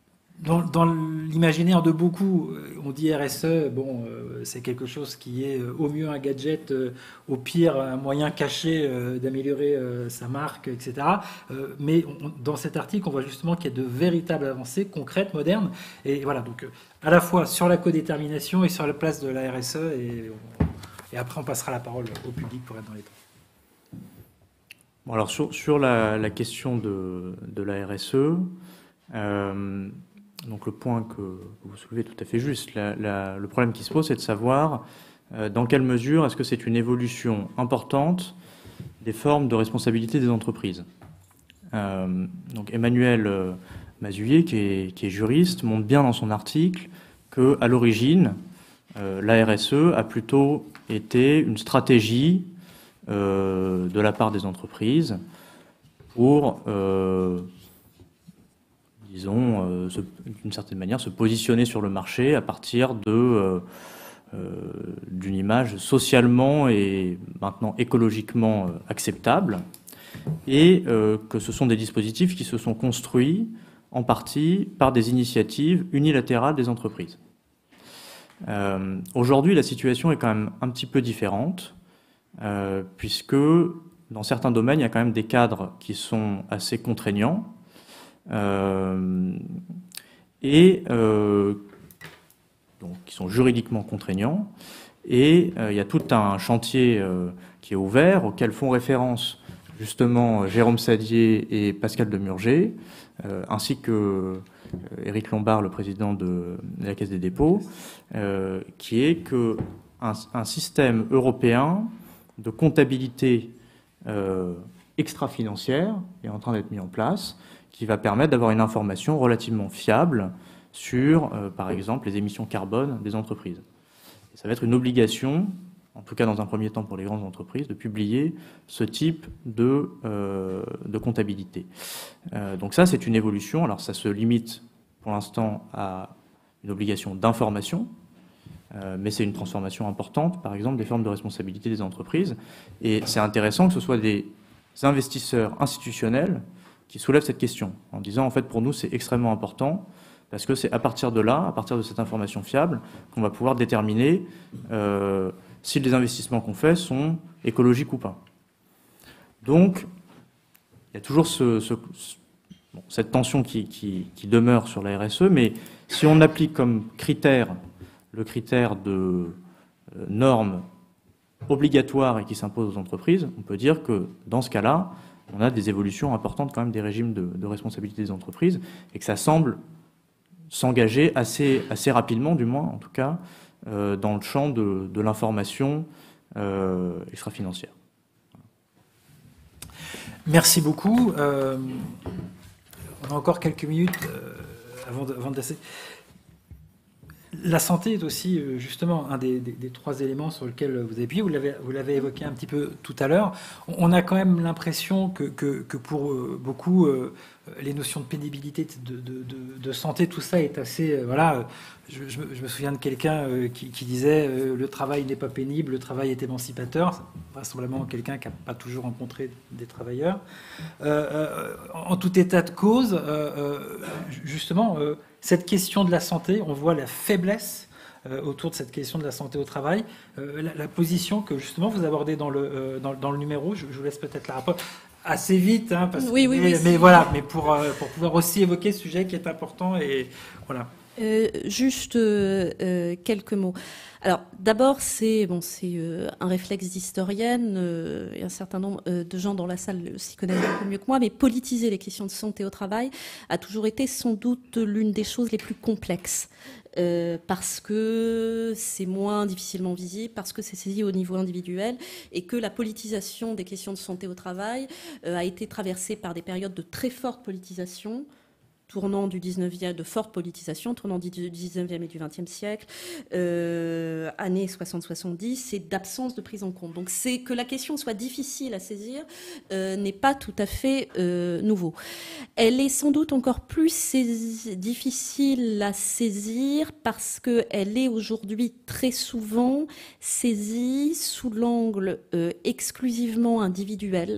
dans, dans l'imaginaire de beaucoup, on dit R S E, bon, euh, c'est quelque chose qui est euh, au mieux un gadget, euh, au pire un moyen caché euh, d'améliorer euh, sa marque, et cetera. Euh, mais on, dans cet article, on voit justement qu'il y a de véritables avancées concrètes, modernes. Et voilà, donc euh, à la fois sur la codétermination et sur la place de la R S E. Et, on, et après, on passera la parole au public pour être dans les temps. Bon, alors sur, sur la, la question de, de la R S E, euh, donc le point que vous soulevez est tout à fait juste. La, la, le problème qui se pose, c'est de savoir euh, dans quelle mesure est-ce que c'est une évolution importante des formes de responsabilité des entreprises. Euh, donc Emmanuel euh, Mazuillet, qui est, qui est juriste, montre bien dans son article qu'à l'origine, euh, la R S E a plutôt été une stratégie Euh, de la part des entreprises pour, euh, disons, euh, d'une certaine manière, se positionner sur le marché à partir de, euh, euh, d'une image socialement et maintenant écologiquement euh, acceptable, et euh, que ce sont des dispositifs qui se sont construits en partie par des initiatives unilatérales des entreprises. Euh, aujourd'hui, la situation est quand même un petit peu différente. Euh, puisque dans certains domaines, il y a quand même des cadres qui sont assez contraignants euh, et euh, donc, qui sont juridiquement contraignants. Et euh, il y a tout un chantier euh, qui est ouvert, auquel font référence justement Jérôme Sadier et Pascal Demurger, euh, ainsi que euh, Éric Lombard, le président de, de la Caisse des dépôts, euh, qui est que un, un système européen de comptabilité euh, extra-financière est en train d'être mis en place, qui va permettre d'avoir une information relativement fiable sur, euh, par exemple, les émissions carbone des entreprises. Et ça va être une obligation, en tout cas dans un premier temps pour les grandes entreprises, de publier ce type de, euh, de comptabilité. Euh, donc ça, c'est une évolution. Alors ça se limite pour l'instant à une obligation d'information, Euh, mais c'est une transformation importante, par exemple, des formes de responsabilité des entreprises. Et c'est intéressant que ce soit des investisseurs institutionnels qui soulèvent cette question, en disant, en fait, pour nous, c'est extrêmement important, parce que c'est à partir de là, à partir de cette information fiable, qu'on va pouvoir déterminer euh, si les investissements qu'on fait sont écologiques ou pas. Donc, il y a toujours ce, ce, bon, cette tension qui, qui, qui demeure sur la R S E, mais si on applique comme critère le critère de euh, normes obligatoires et qui s'impose aux entreprises, on peut dire que dans ce cas-là, on a des évolutions importantes quand même des régimes de, de responsabilité des entreprises et que ça semble s'engager assez, assez rapidement, du moins en tout cas, euh, dans le champ de, de l'information euh, extra-financière. Merci beaucoup. Euh, on a encore quelques minutes euh, avant de, avant de laisser. La santé est aussi justement un des, des, des trois éléments sur lesquels vous avez appuyé. Vous l'avez, vous l'avez évoqué un petit peu tout à l'heure. On a quand même l'impression que, que, que pour beaucoup, euh, les notions de pénibilité, de, de, de, de santé, tout ça est assez... Euh, voilà. Je, je, je me souviens de quelqu'un euh, qui, qui disait euh, le travail n'est pas pénible, le travail est émancipateur. Vraisemblablement quelqu'un qui n'a pas toujours rencontré des travailleurs. Euh, euh, en tout état de cause, euh, euh, justement... Euh, cette question de la santé, on voit la faiblesse euh, autour de cette question de la santé au travail, euh, la, la position que justement vous abordez dans le, euh, dans, dans le numéro, je, je vous laisse peut-être la rapport assez vite, hein, parce oui, que, oui, mais, oui, mais voilà, mais pour, euh, pour pouvoir aussi évoquer ce sujet qui est important et voilà. Euh, juste euh, quelques mots. Alors, d'abord, c'est bon, c'est euh, un réflexe d'historienne, euh, et un certain nombre euh, de gens dans la salle s'y connaissent un peu mieux que moi, mais politiser les questions de santé au travail a toujours été sans doute l'une des choses les plus complexes. Euh, parce que c'est moins difficilement visible, parce que c'est saisi au niveau individuel, et que la politisation des questions de santé au travail euh, a été traversée par des périodes de très forte politisation, tournant du dix-neuvième, de forte politisation, tournant du dix-neuvième et du vingtième siècle, euh, années soixante soixante-dix, et d'absence de prise en compte. Donc c'est que la question soit difficile à saisir euh, n'est pas tout à fait euh, nouveau. Elle est sans doute encore plus saisie, difficile à saisir parce qu'elle est aujourd'hui très souvent saisie sous l'angle euh, exclusivement individuel,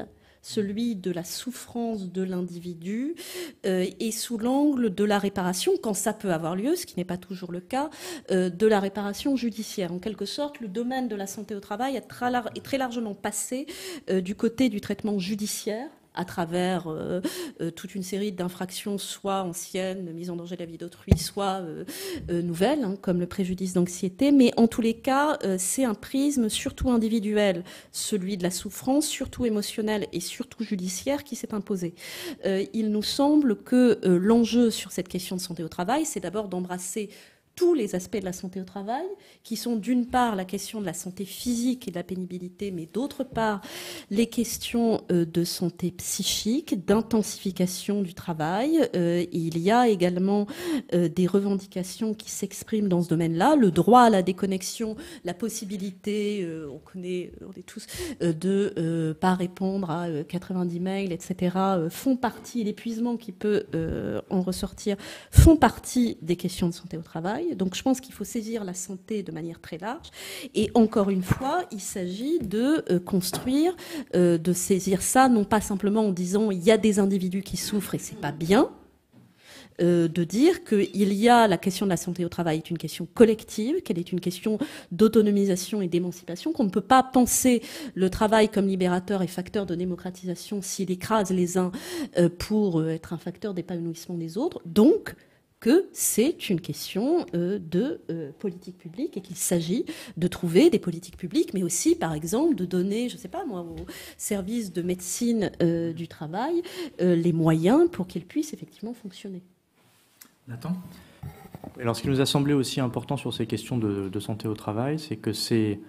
celui de la souffrance de l'individu, euh, et sous l'angle de la réparation, quand ça peut avoir lieu, ce qui n'est pas toujours le cas, euh, de la réparation judiciaire. En quelque sorte, le domaine de la santé au travail est très, lar- est très largement passé euh, du côté du traitement judiciaire, à travers euh, euh, toute une série d'infractions, soit anciennes, mise en danger de la vie d'autrui, soit euh, euh, nouvelles, hein, comme le préjudice d'anxiété. Mais en tous les cas, euh, c'est un prisme surtout individuel, celui de la souffrance, surtout émotionnelle et surtout judiciaire, qui s'est imposé. Euh, il nous semble que euh, l'enjeu sur cette question de santé au travail, c'est d'abord d'embrasser tous les aspects de la santé au travail, qui sont d'une part la question de la santé physique et de la pénibilité, mais d'autre part les questions euh, de santé psychique, d'intensification du travail. Euh, il y a également euh, des revendications qui s'expriment dans ce domaine-là, le droit à la déconnexion, la possibilité, euh, on connaît, on est tous, euh, de euh, pas répondre à euh, quatre-vingt-dix mails, et cetera, euh, font partie, l'épuisement qui peut euh, en ressortir, font partie des questions de santé au travail. Donc je pense qu'il faut saisir la santé de manière très large. Et encore une fois, il s'agit de euh, construire, euh, de saisir ça, non pas simplement en disant il y a des individus qui souffrent et c'est pas bien, euh, de dire qu'il y a la question de la santé au travail est une question collective, qu'elle est une question d'autonomisation et d'émancipation, qu'on ne peut pas penser le travail comme libérateur et facteur de démocratisation s'il écrase les uns euh, pour euh, être un facteur d'épanouissement des autres. Donc, que c'est une question euh, de euh, politique publique et qu'il s'agit de trouver des politiques publiques, mais aussi, par exemple, de donner, je ne sais pas moi, aux services de médecine euh, du travail, euh, les moyens pour qu'ils puissent effectivement fonctionner. Nathan ? Alors, ce qui nous a semblé aussi important sur ces questions de, de santé au travail, c'est que c'est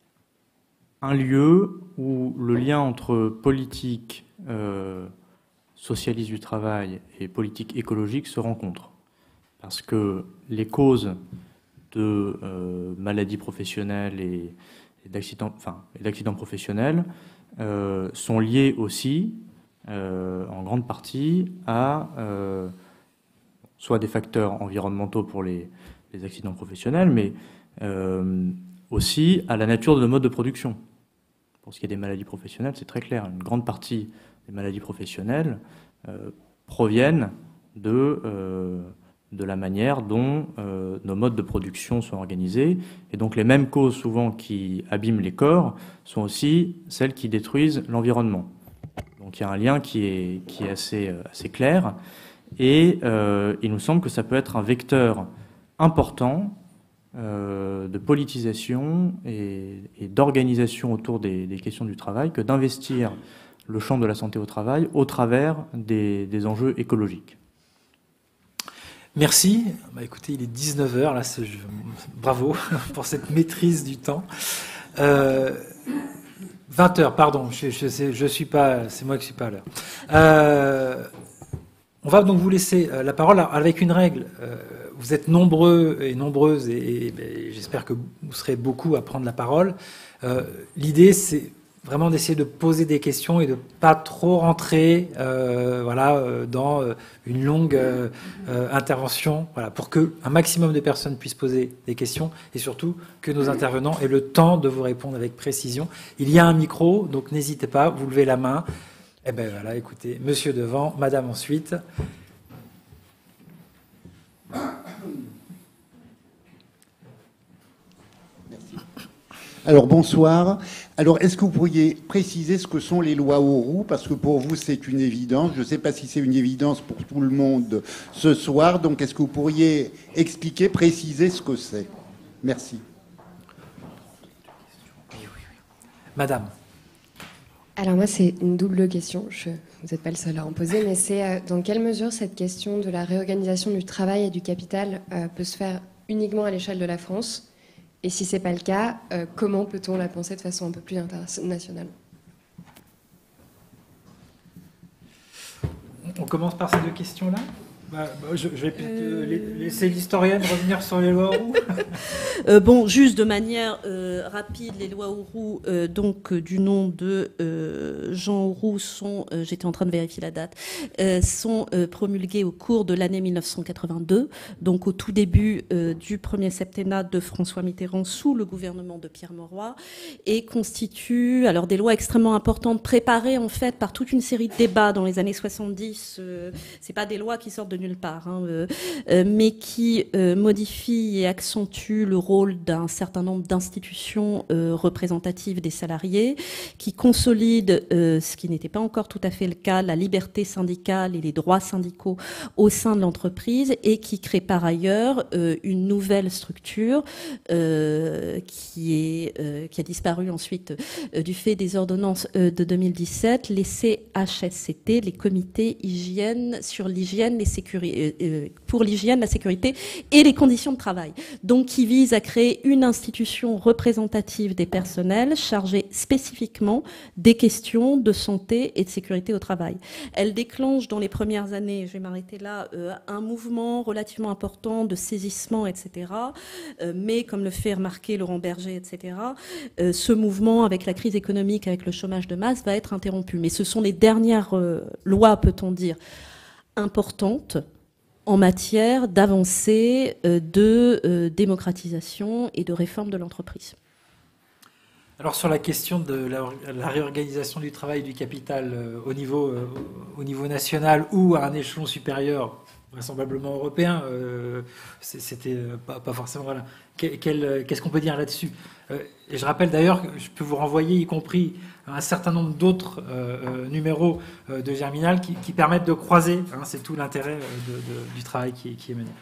un lieu où le lien entre politique euh, socialiste du travail et politique écologique se rencontrent. Parce que les causes de euh, maladies professionnelles et, et d'accidents enfin, d'accidents professionnels euh, sont liées aussi, euh, en grande partie, à euh, soit des facteurs environnementaux pour les, les accidents professionnels, mais euh, aussi à la nature de nos modes de production. Pour ce qui est des maladies professionnelles, c'est très clair. Une grande partie des maladies professionnelles euh, proviennent de... Euh, de la manière dont euh, nos modes de production sont organisés. Et donc les mêmes causes souvent qui abîment les corps sont aussi celles qui détruisent l'environnement. Donc il y a un lien qui est, qui est assez, assez clair. Et euh, il nous semble que ça peut être un vecteur important euh, de politisation et, et d'organisation autour des, des questions du travail que d'investir le champ de la santé au travail au travers des, des enjeux écologiques. Merci. Bah, écoutez, il est dix-neuf heures, là, je... bravo pour cette maîtrise du temps. Euh... vingt heures, pardon, je, je, je suis pas, c'est moi qui suis pas à l'heure. Euh... On va donc vous laisser la parole avec une règle. Vous êtes nombreux et nombreuses, et, et, et j'espère que vous serez beaucoup à prendre la parole. Euh, l'idée, c'est vraiment d'essayer de poser des questions et de pas trop rentrer euh, voilà, dans une longue euh, intervention, voilà, pour que un maximum de personnes puissent poser des questions et surtout que nos intervenants aient le temps de vous répondre avec précision. Il y a un micro, donc n'hésitez pas, vous levez la main. Eh bien voilà, écoutez, monsieur devant, madame ensuite. Alors bonsoir. Alors est-ce que vous pourriez préciser ce que sont les lois Auroux? Parce que pour vous c'est une évidence. Je ne sais pas si c'est une évidence pour tout le monde ce soir. Donc est-ce que vous pourriez expliquer, préciser ce que c'est? Merci. Madame. Alors moi c'est une double question. Je, vous n'êtes pas le seul à en poser, mais c'est euh, dans quelle mesure cette question de la réorganisation du travail et du capital euh, peut se faire uniquement à l'échelle de la France? Et si ce n'est pas le cas, euh, comment peut-on la penser de façon un peu plus internationale? On commence par ces deux questions-là. Bah, bah, je, je vais peut-être euh... laisser l'historienne revenir sur les lois Auroux. euh, bon, juste de manière euh, rapide, les lois Auroux, euh, donc euh, du nom de euh, Jean Auroux, sont, euh, j'étais en train de vérifier la date, euh, sont euh, promulguées au cours de l'année mille neuf cent quatre-vingt-deux, donc au tout début euh, du premier septennat de François Mitterrand sous le gouvernement de Pierre Mauroy, et constituent alors des lois extrêmement importantes préparées en fait par toute une série de débats dans les années soixante-dix. Euh, c'est pas des lois qui sortent de nulle part, hein, euh, euh, mais qui euh, modifie et accentue le rôle d'un certain nombre d'institutions euh, représentatives des salariés, qui consolide, euh, ce qui n'était pas encore tout à fait le cas, la liberté syndicale et les droits syndicaux au sein de l'entreprise, et qui crée par ailleurs euh, une nouvelle structure euh, qui, est, euh, qui a disparu ensuite euh, du fait des ordonnances euh, de deux mille dix-sept, les C H S C T, les comités hygiène sur l'hygiène, les sécurités, pour l'hygiène, la sécurité et les conditions de travail. Donc, qui vise à créer une institution représentative des personnels chargée spécifiquement des questions de santé et de sécurité au travail. Elle déclenche dans les premières années, je vais m'arrêter là, euh, un mouvement relativement important de saisissement, et cetera. Euh, mais, comme le fait remarquer Laurent Berger, et cetera, euh, ce mouvement, avec la crise économique, avec le chômage de masse, va être interrompu. Mais ce sont les dernières euh, lois, peut-on dire, importante en matière d'avancée euh, de euh, démocratisation et de réforme de l'entreprise. Alors sur la question de la, la réorganisation du travail et du capital euh, au, niveau, euh, au niveau national ou à un échelon supérieur, vraisemblablement européen, euh, c'était pas, pas forcément... Voilà. Qu'est-ce qu'on peut dire là-dessus? Et je rappelle d'ailleurs que je peux vous renvoyer, y compris un certain nombre d'autres euh, numéros euh, de Germinal qui, qui permettent de croiser. Hein, c'est tout l'intérêt de, de, du travail qui, qui est mené.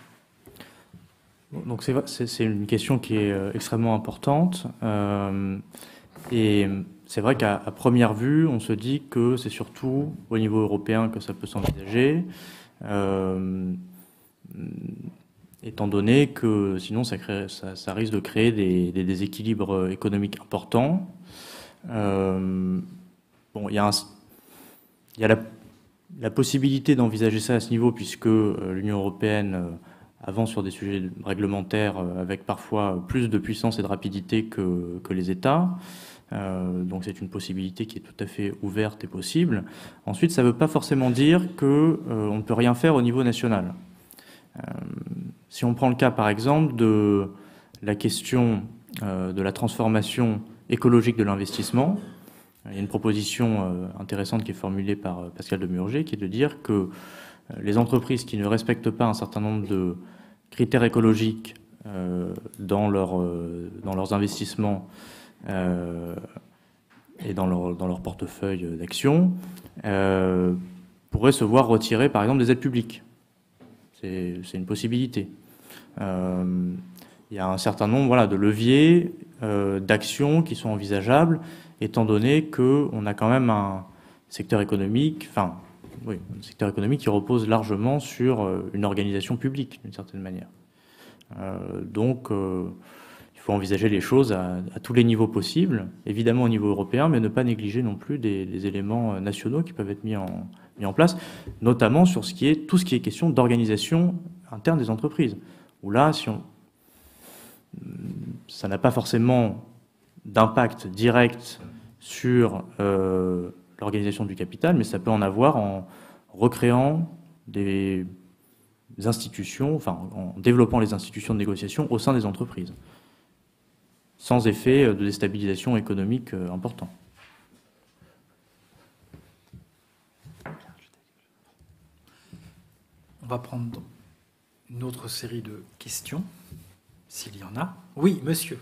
Donc c'est une question qui est extrêmement importante. Euh, et c'est vrai qu'à première vue, on se dit que c'est surtout au niveau européen que ça peut s'envisager. Euh, étant donné que sinon ça, crée, ça, ça risque de créer des, des déséquilibres économiques importants. Euh, bon, il y a, un, il y a la, la possibilité d'envisager ça à ce niveau, puisque l'Union européenne avance sur des sujets réglementaires avec parfois plus de puissance et de rapidité que, que les États. Euh, donc c'est une possibilité qui est tout à fait ouverte et possible. Ensuite, ça ne veut pas forcément dire qu'on euh, ne peut rien faire au niveau national. Euh, si on prend le cas, par exemple, de la question euh, de la transformation écologique de l'investissement, il y a une proposition euh, intéressante qui est formulée par euh, Pascal Demurger, qui est de dire que euh, les entreprises qui ne respectent pas un certain nombre de critères écologiques euh, dans, leur, euh, dans leurs investissements euh, et dans leur, dans leur portefeuille d'actions euh, pourraient se voir retirer, par exemple, des aides publiques. C'est une possibilité. Euh, il y a un certain nombre voilà, de leviers, euh, d'actions qui sont envisageables, étant donné qu'on a quand même un secteur économique, enfin, oui, un secteur économique qui repose largement sur une organisation publique, d'une certaine manière. Euh, donc, euh, il faut envisager les choses à, à tous les niveaux possibles, évidemment au niveau européen, mais ne pas négliger non plus des, des éléments nationaux qui peuvent être mis en, mis en place, notamment sur ce qui est, tout ce qui est question d'organisation interne des entreprises. Où là, si on, ça n'a pas forcément d'impact direct sur euh, l'organisation du capital, mais ça peut en avoir en recréant des institutions, enfin en développant les institutions de négociation au sein des entreprises, sans effet de déstabilisation économique important. On va prendre une autre série de questions, s'il y en a. Oui, monsieur.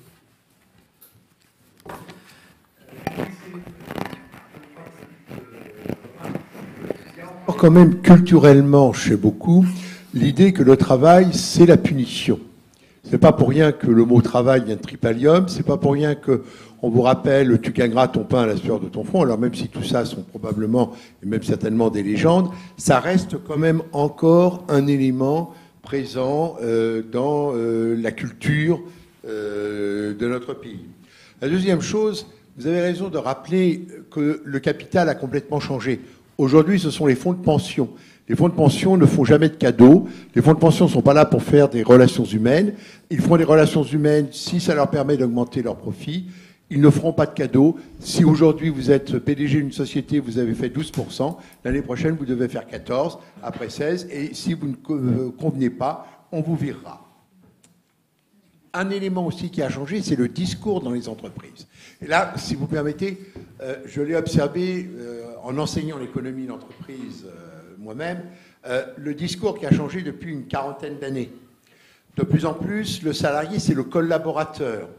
Quand même culturellement chez beaucoup l'idée que le travail c'est la punition. C'est pas pour rien que le mot travail vient de tripalium, c'est pas pour rien que on vous rappelle tu gagneras ton pain à la sueur de ton front. Alors même si tout ça sont probablement et même certainement des légendes, ça reste quand même encore un élément présent euh, dans euh, la culture euh, de notre pays. La deuxième chose, vous avez raison de rappeler que le capital a complètement changé. Aujourd'hui, ce sont les fonds de pension. Les fonds de pension ne font jamais de cadeaux. Les fonds de pension ne sont pas là pour faire des relations humaines. Ils font des relations humaines si ça leur permet d'augmenter leurs profits. Ils ne feront pas de cadeaux. Si aujourd'hui vous êtes P D G d'une société, vous avez fait douze pour cent, l'année prochaine vous devez faire quatorze, après seize, et si vous ne convenez pas, on vous virera. Un élément aussi qui a changé, c'est le discours dans les entreprises. Et là, si vous permettez, euh, je l'ai observé euh, en enseignant l'économie d'entreprise euh, moi-même, euh, le discours qui a changé depuis une quarantaine d'années. De plus en plus, le salarié, c'est le collaborateur.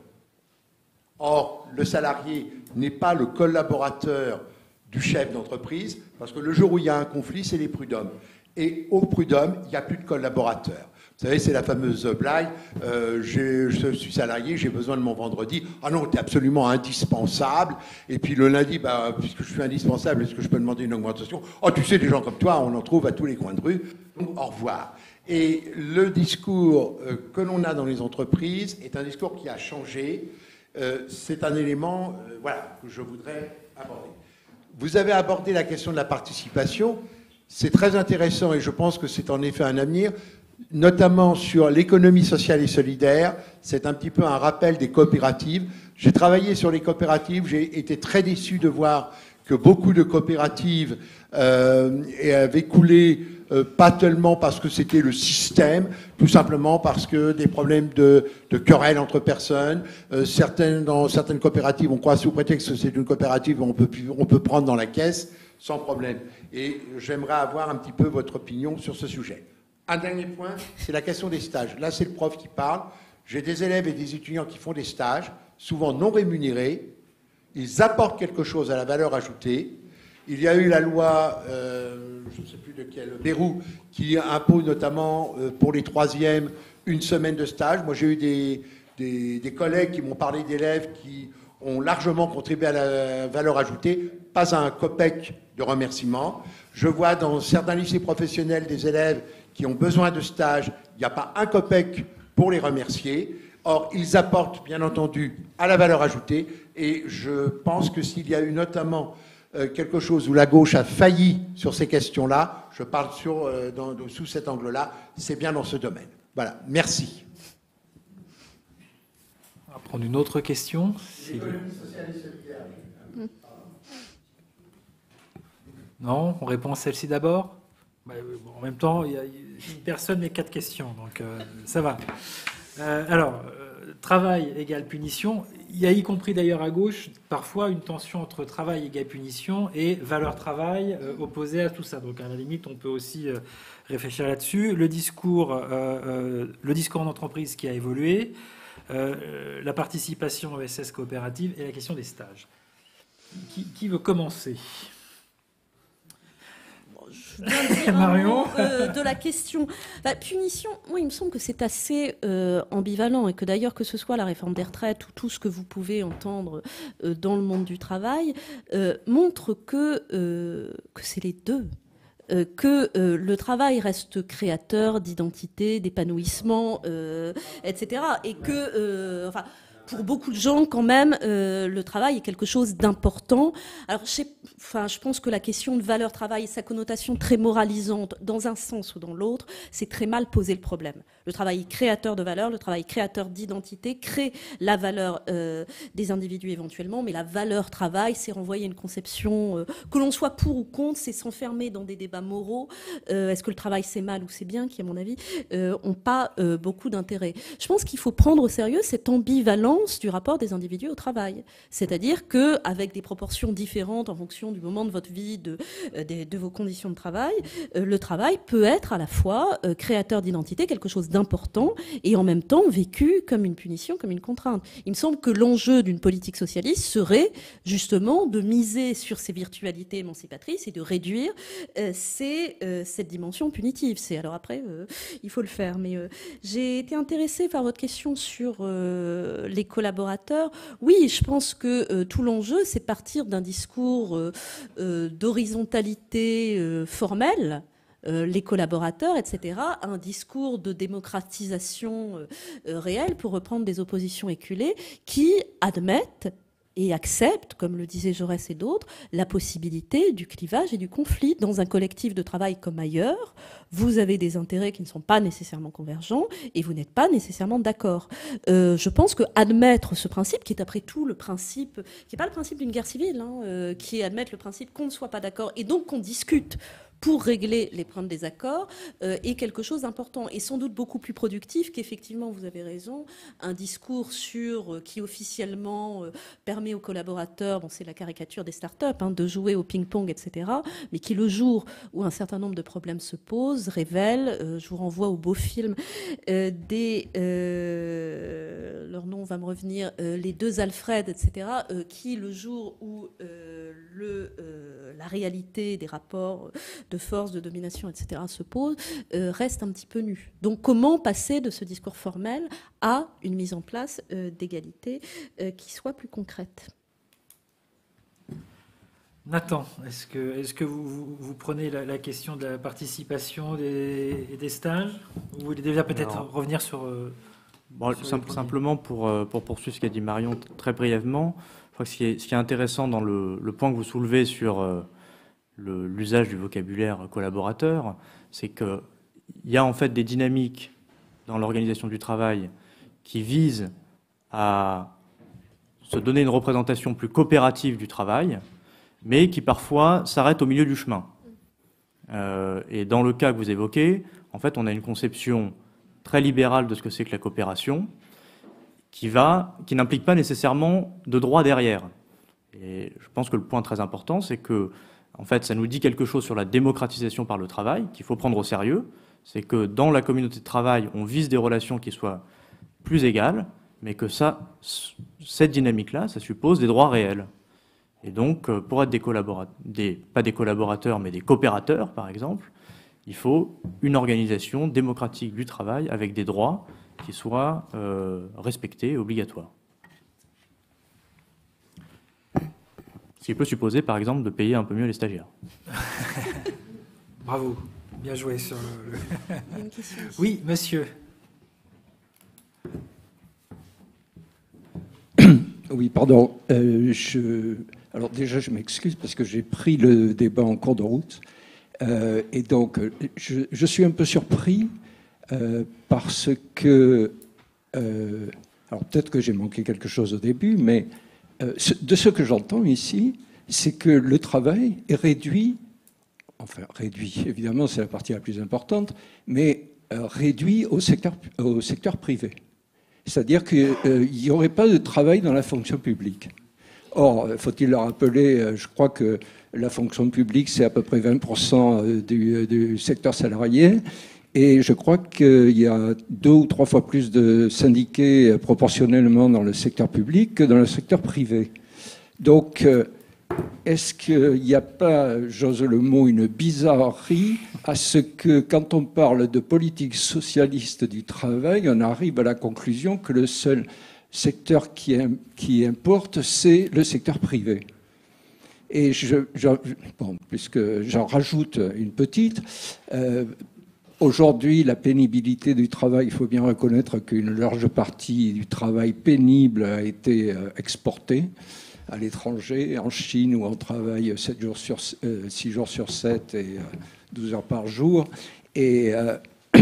Or, le salarié n'est pas le collaborateur du chef d'entreprise, parce que le jour où il y a un conflit, c'est les prud'hommes. Et au prud'homme, il n'y a plus de collaborateurs. Vous savez, c'est la fameuse blague, euh, je suis salarié, j'ai besoin de mon vendredi. Ah non, tu es absolument indispensable. Et puis le lundi, bah, puisque je suis indispensable, est-ce que je peux demander une augmentation? Oh, tu sais, des gens comme toi, on en trouve à tous les coins de rue. Donc, au revoir. Et le discours euh, que l'on a dans les entreprises est un discours qui a changé. Euh, c'est un élément euh, voilà, que je voudrais aborder. Vous avez abordé la question de la participation. C'est très intéressant et je pense que c'est en effet un avenir, notamment sur l'économie sociale et solidaire. C'est un petit peu un rappel des coopératives. J'ai travaillé sur les coopératives. J'ai été très déçu de voir que beaucoup de coopératives euh, avaient coulé, euh, pas tellement parce que c'était le système, tout simplement parce que des problèmes de, de querelles entre personnes. Euh, certaines, dans certaines coopératives, on croit sous prétexte que c'est une coopérative, on peut, on peut prendre dans la caisse sans problème. Et j'aimerais avoir un petit peu votre opinion sur ce sujet. Un dernier point, c'est la question des stages. Là, c'est le prof qui parle. J'ai des élèves et des étudiants qui font des stages, souvent non rémunérés. Ils apportent quelque chose à la valeur ajoutée. Il y a eu la loi, euh, je ne sais plus de quelle, Bayrou, qui impose notamment euh, pour les troisièmes une semaine de stage. Moi, j'ai eu des, des, des collègues qui m'ont parlé d'élèves qui ont largement contribué à la valeur ajoutée, pas un copec de remerciement. Je vois dans certains lycées professionnels des élèves qui ont besoin de stage, il n'y a pas un copec pour les remercier. Or, ils apportent, bien entendu, à la valeur ajoutée. Et je pense que s'il y a eu notamment euh, quelque chose où la gauche a failli sur ces questions-là, je parle sur, euh, dans, sous cet angle-là, c'est bien dans ce domaine. Voilà, merci. On va prendre une autre question. L'économie sociale et solidaire. Non, on répond à celle-ci d'abord. Bah, bon, en même temps, il y a une personne mais quatre questions, donc euh, ça va. Euh, alors, euh, travail égale punition. Il y a y compris d'ailleurs à gauche parfois une tension entre travail égale punition et valeur travail euh, opposée à tout ça. Donc à la limite, on peut aussi euh, réfléchir là-dessus. Le discours, euh, euh, le discours en entreprise qui a évolué, euh, la participation au S S coopérative et la question des stages. Qui, qui veut commencer ? Marion, euh, de la question. La punition, moi, il me semble que c'est assez euh, ambivalent et que d'ailleurs, que ce soit la réforme des retraites ou tout ce que vous pouvez entendre euh, dans le monde du travail, euh, montre que, euh, que c'est les deux. Euh, que euh, le travail reste créateur d'identité, d'épanouissement, euh, et cetera. Et que, euh, enfin, pour beaucoup de gens, quand même, euh, le travail est quelque chose d'important. Alors, je sais, enfin, je pense que la question de valeur travail, sa connotation très moralisante, dans un sens ou dans l'autre, c'est très mal posé le problème. Le travail créateur de valeur, le travail créateur d'identité, crée la valeur euh, des individus éventuellement, mais la valeur travail, c'est renvoyer une conception, euh, que l'on soit pour ou contre, c'est s'enfermer dans des débats moraux. Euh, est-ce que le travail c'est mal ou c'est bien, qui, à mon avis, euh, ont pas euh, beaucoup d'intérêt. Je pense qu'il faut prendre au sérieux cette ambivalence du rapport des individus au travail. C'est-à-dire qu'avec des proportions différentes en fonction du moment de votre vie, de, de, de vos conditions de travail, euh, le travail peut être à la fois euh, créateur d'identité, quelque chose d'important, et en même temps vécu comme une punition, comme une contrainte. Il me semble que l'enjeu d'une politique socialiste serait justement de miser sur ces virtualités émancipatrices et de réduire euh, ces, euh, cette dimension punitive. C'est, alors après, euh, il faut le faire. Mais euh, j'ai été intéressée par votre question sur euh, les collaborateurs. Oui, je pense que euh, tout l'enjeu, c'est partir d'un discours euh, euh, d'horizontalité euh, formelle, euh, les collaborateurs, et cetera, à un discours de démocratisation euh, euh, réelle, pour reprendre des oppositions éculées, qui admettent et accepte, comme le disaient Jaurès et d'autres, la possibilité du clivage et du conflit. Dans un collectif de travail comme ailleurs, vous avez des intérêts qui ne sont pas nécessairement convergents et vous n'êtes pas nécessairement d'accord. Euh, je pense que admettre ce principe, qui est après tout le principe, qui n'est pas le principe d'une guerre civile, hein, euh, qui est admettre le principe qu'on ne soit pas d'accord et donc qu'on discute pour régler les points de désaccord, euh, est quelque chose d'important et sans doute beaucoup plus productif qu'effectivement, vous avez raison, un discours sur euh, qui officiellement euh, permet aux collaborateurs, bon, c'est la caricature des startups, hein, de jouer au ping-pong, et cetera, mais qui, le jour où un certain nombre de problèmes se posent, révèle, euh, je vous renvoie au beau film euh, des, euh, leur nom va me revenir, euh, les deux Alfred, et cetera, euh, qui, le jour où euh, le, euh, la réalité des rapports de force, de domination, et cetera, se pose, euh, reste un petit peu nu. Donc comment passer de ce discours formel à une mise en place euh, d'égalité euh, qui soit plus concrète? Nathan, est-ce que, est-ce que vous, vous, vous prenez la, la question de la participation des, et des stages? Vous voulez déjà peut-être Alors, revenir sur... Euh, bon, sur simple, simplement pour, pour poursuivre ce qu'a dit Marion très brièvement, je crois que ce qui est, ce qui est intéressant dans le, le point que vous soulevez sur... Euh, l'usage du vocabulaire collaborateur, c'est qu'il y a en fait des dynamiques dans l'organisation du travail qui visent à se donner une représentation plus coopérative du travail, mais qui parfois s'arrêtent au milieu du chemin. Euh, et dans le cas que vous évoquez, en fait, on a une conception très libérale de ce que c'est que la coopération, qui, va, qui n'implique pas nécessairement de droit derrière. Et je pense que le point très important, c'est que en fait, ça nous dit quelque chose sur la démocratisation par le travail, qu'il faut prendre au sérieux. C'est que dans la communauté de travail, on vise des relations qui soient plus égales, mais que ça, cette dynamique-là, ça suppose des droits réels. Et donc, pour être des collaborateurs, des, pas des collaborateurs, mais des coopérateurs, par exemple, il faut une organisation démocratique du travail avec des droits qui soient euh, respectés et obligatoires. Ce qui peut supposer, par exemple, de payer un peu mieux les stagiaires. Bravo, bien joué sur le... Une question. Oui, monsieur. Oui, pardon. Euh, je... Alors déjà, je m'excuse parce que j'ai pris le débat en cours de route. Euh, et donc, je, je suis un peu surpris euh, parce que... Euh, alors peut-être que j'ai manqué quelque chose au début, mais... De ce que j'entends ici, c'est que le travail est réduit, enfin réduit, évidemment c'est la partie la plus importante, mais réduit au secteur, au secteur privé. C'est-à-dire qu'il n'y aurait pas de travail dans la fonction publique. Or, faut-il le rappeler, je crois que la fonction publique, c'est à peu près vingt pour cent du, du secteur salarié. Et je crois qu'il y a deux ou trois fois plus de syndiqués proportionnellement dans le secteur public que dans le secteur privé. Donc, est-ce qu'il n'y a pas, j'ose le mot, une bizarrerie à ce que, quand on parle de politique socialiste du travail, on arrive à la conclusion que le seul secteur qui, qui importe, c'est le secteur privé? Et je, je, bon, puisque j'en rajoute une petite... Euh, Aujourd'hui, la pénibilité du travail, il faut bien reconnaître qu'une large partie du travail pénible a été exportée à l'étranger, en Chine, où on travaille sept jours sur, euh, six jours sur sept et euh, douze heures par jour. Et euh,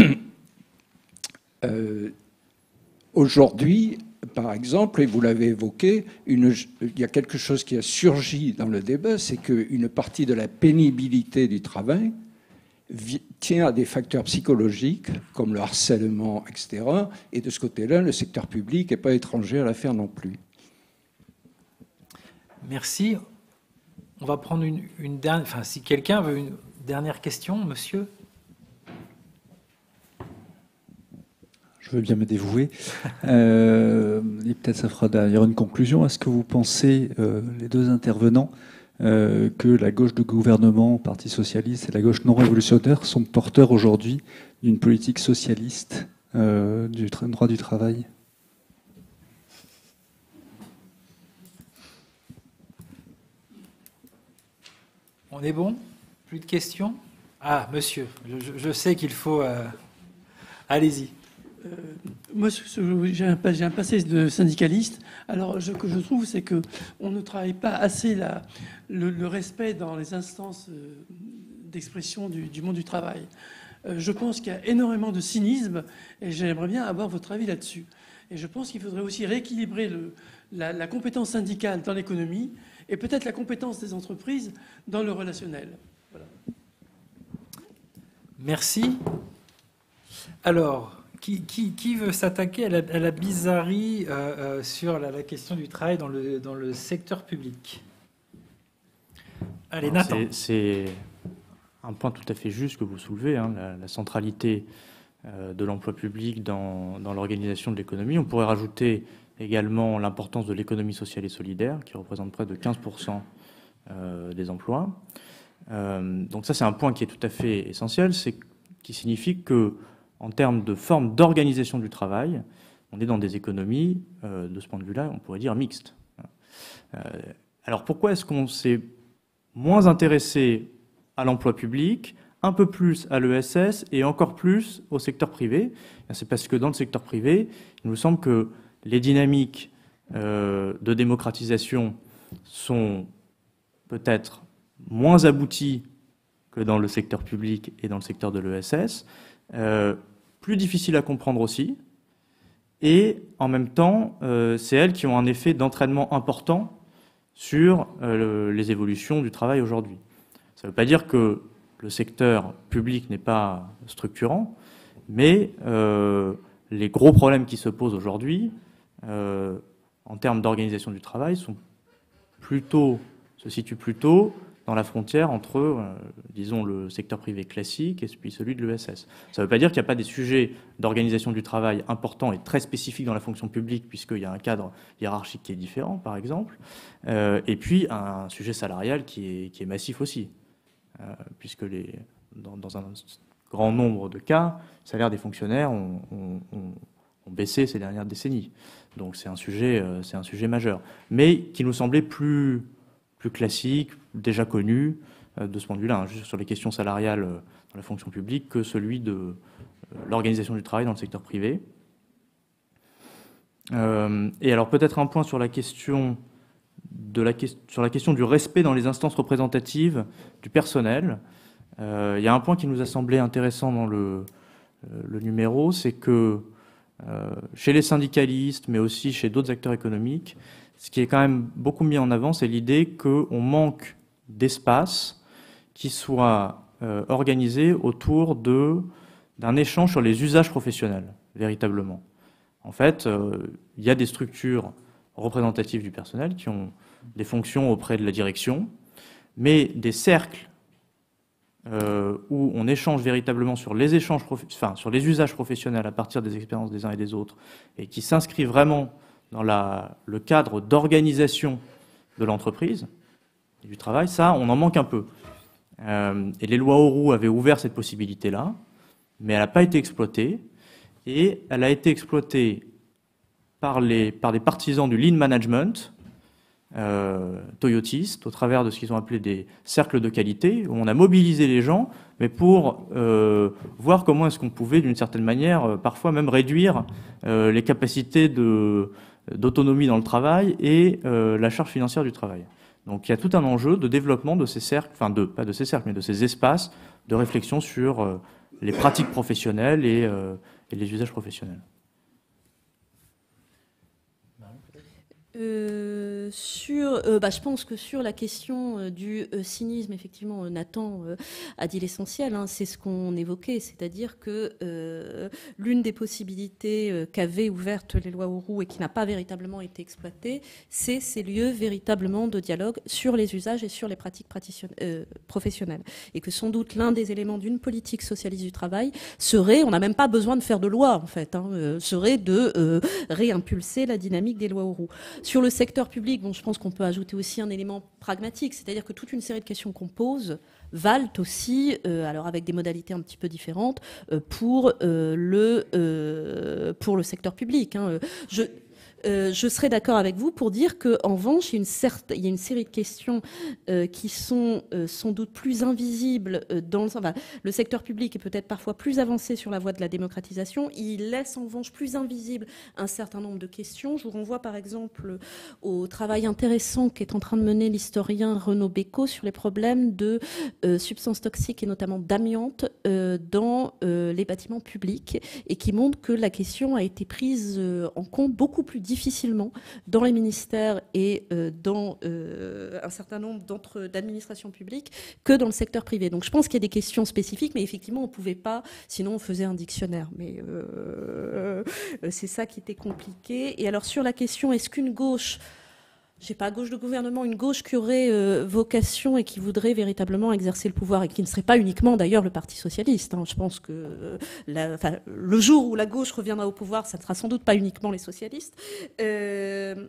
euh, aujourd'hui, par exemple, et vous l'avez évoqué, une, il y a quelque chose qui a surgi dans le débat, c'est qu'une partie de la pénibilité du travail tient à des facteurs psychologiques, comme le harcèlement, et cetera. Et de ce côté-là, le secteur public n'est pas étranger à l'affaire non plus. Merci. On va prendre une, une dernière... Enfin, si quelqu'un veut une dernière question, monsieur. Je veux bien me dévouer. Euh, et peut-être ça fera d'ailleurs une conclusion. Est-ce que vous pensez, euh, les deux intervenants, Euh, que la gauche de gouvernement, Parti socialiste, et la gauche non révolutionnaire sont porteurs aujourd'hui d'une politique socialiste euh, du droit du travail? On est bon? Plus de questions? Ah, monsieur, je, je sais qu'il faut... Euh... Allez-y. Euh, moi, j'ai un, un passé de syndicaliste. Alors, ce que je trouve, c'est qu'on ne travaille pas assez la, le, le respect dans les instances d'expression du, du monde du travail. Euh, je pense qu'il y a énormément de cynisme et j'aimerais bien avoir votre avis là-dessus. Et je pense qu'il faudrait aussi rééquilibrer le, la, la compétence syndicale dans l'économie et peut-être la compétence des entreprises dans le relationnel. Voilà. Merci. Alors... Qui, qui, qui veut s'attaquer à, à la bizarrerie euh, euh, sur la, la question du travail dans le, dans le secteur public? Allez, Nathan. C'est un point tout à fait juste que vous soulevez, hein, la, la centralité euh, de l'emploi public dans, dans l'organisation de l'économie. On pourrait rajouter également l'importance de l'économie sociale et solidaire, qui représente près de quinze pour cent euh, des emplois. Euh, donc ça, c'est un point qui est tout à fait essentiel, c'est qui signifie que en termes de forme d'organisation du travail, on est dans des économies, euh, de ce point de vue-là, on pourrait dire mixtes. Euh, alors pourquoi est-ce qu'on s'est moins intéressé à l'emploi public, un peu plus à l'E S S et encore plus au secteur privé? C'est parce que dans le secteur privé, il nous semble que les dynamiques euh, de démocratisation sont peut-être moins abouties que dans le secteur public et dans le secteur de l'E S S. Euh, plus difficile à comprendre aussi, et en même temps, euh, c'est elles qui ont un effet d'entraînement important sur euh, le, les évolutions du travail aujourd'hui. Ça ne veut pas dire que le secteur public n'est pas structurant, mais euh, les gros problèmes qui se posent aujourd'hui, euh, en termes d'organisation du travail, sont plutôt, se situent plutôt dans la frontière entre, euh, disons, le secteur privé classique et puis celui de l'E S S. Ça ne veut pas dire qu'il n'y a pas des sujets d'organisation du travail importants et très spécifiques dans la fonction publique, puisqu'il y a un cadre hiérarchique qui est différent, par exemple, euh, et puis un sujet salarial qui est, qui est massif aussi, euh, puisque les, dans, dans un grand nombre de cas, les salaires des fonctionnaires ont, ont, ont, ont baissé ces dernières décennies. Donc c'est un sujet, euh, c'est un sujet majeur, mais qui nous semblait plus... plus classique, déjà connu, euh, de ce point de vue-là, hein, juste sur les questions salariales euh, dans la fonction publique, que celui de euh, l'organisation du travail dans le secteur privé. Euh, et alors peut-être un point sur la question de la, sur la question du respect dans les instances représentatives du personnel. Euh, il y a un point qui nous a semblé intéressant dans le, euh, le numéro, c'est que euh, chez les syndicalistes, mais aussi chez d'autres acteurs économiques, ce qui est quand même beaucoup mis en avant, c'est l'idée qu'on manque d'espace qui soit euh, organisé autour de, d'un échange sur les usages professionnels, véritablement. En fait, euh, il y a des structures représentatives du personnel qui ont des fonctions auprès de la direction, mais des cercles euh, où on échange véritablement sur les, échanges enfin, sur les usages professionnels à partir des expériences des uns et des autres, et qui s'inscrivent vraiment dans la, le cadre d'organisation de l'entreprise et du travail, ça, on en manque un peu. Euh, et les lois Auroux avaient ouvert cette possibilité-là, mais elle n'a pas été exploitée, et elle a été exploitée par, les, par des partisans du lean management, euh, toyotistes, au travers de ce qu'ils ont appelé des cercles de qualité, où on a mobilisé les gens, mais pour euh, voir comment est-ce qu'on pouvait, d'une certaine manière, euh, parfois même réduire euh, les capacités de... d'autonomie dans le travail et euh, la charge financière du travail. Donc il y a tout un enjeu de développement de ces cercles, enfin de, pas de ces cercles, mais de ces espaces de réflexion sur euh, les pratiques professionnelles et, euh, et les usages professionnels. Euh, sur, euh, bah, je pense que sur la question euh, du euh, cynisme, effectivement, euh, Nathan euh, a dit l'essentiel, hein, c'est ce qu'on évoquait, c'est-à-dire que euh, l'une des possibilités euh, qu'avaient ouvertes les lois Auroux et qui n'a pas véritablement été exploitée, c'est ces lieux véritablement de dialogue sur les usages et sur les pratiques euh, professionnelles. Et que sans doute l'un des éléments d'une politique socialiste du travail serait, on n'a même pas besoin de faire de loi en fait, hein, euh, serait de euh, réimpulser la dynamique des lois Auroux. Sur le secteur public, bon, je pense qu'on peut ajouter aussi un élément pragmatique, c'est-à-dire que toute une série de questions qu'on pose valent aussi, euh, alors avec des modalités un petit peu différentes, euh, pour, euh, le, euh, pour le secteur public. Hein. Je, Euh, je serais d'accord avec vous pour dire qu'en revanche, il y a une, certes, il y a une série de questions euh, qui sont euh, sans doute plus invisibles euh, dans le, enfin, le secteur public est peut-être parfois plus avancé sur la voie de la démocratisation. Il laisse en revanche plus invisible un certain nombre de questions. Je vous renvoie par exemple au travail intéressant qu'est en train de mener l'historien Renaud Bécaud sur les problèmes de euh, substances toxiques et notamment d'amiante euh, dans euh, les bâtiments publics et qui montre que la question a été prise euh, en compte beaucoup plus difficilement dans les ministères et euh, dans euh, un certain nombre d'administrations publiques que dans le secteur privé. Donc je pense qu'il y a des questions spécifiques, mais effectivement on ne pouvait pas, sinon on faisait un dictionnaire. Mais euh, c'est ça qui était compliqué. Et alors sur la question, est-ce qu'une gauche, je sais pas, gauche de gouvernement, une gauche qui aurait euh, vocation et qui voudrait véritablement exercer le pouvoir et qui ne serait pas uniquement d'ailleurs le Parti socialiste. Hein. Je pense que euh, la, enfin, le jour où la gauche reviendra au pouvoir, ça ne sera sans doute pas uniquement les socialistes. Euh,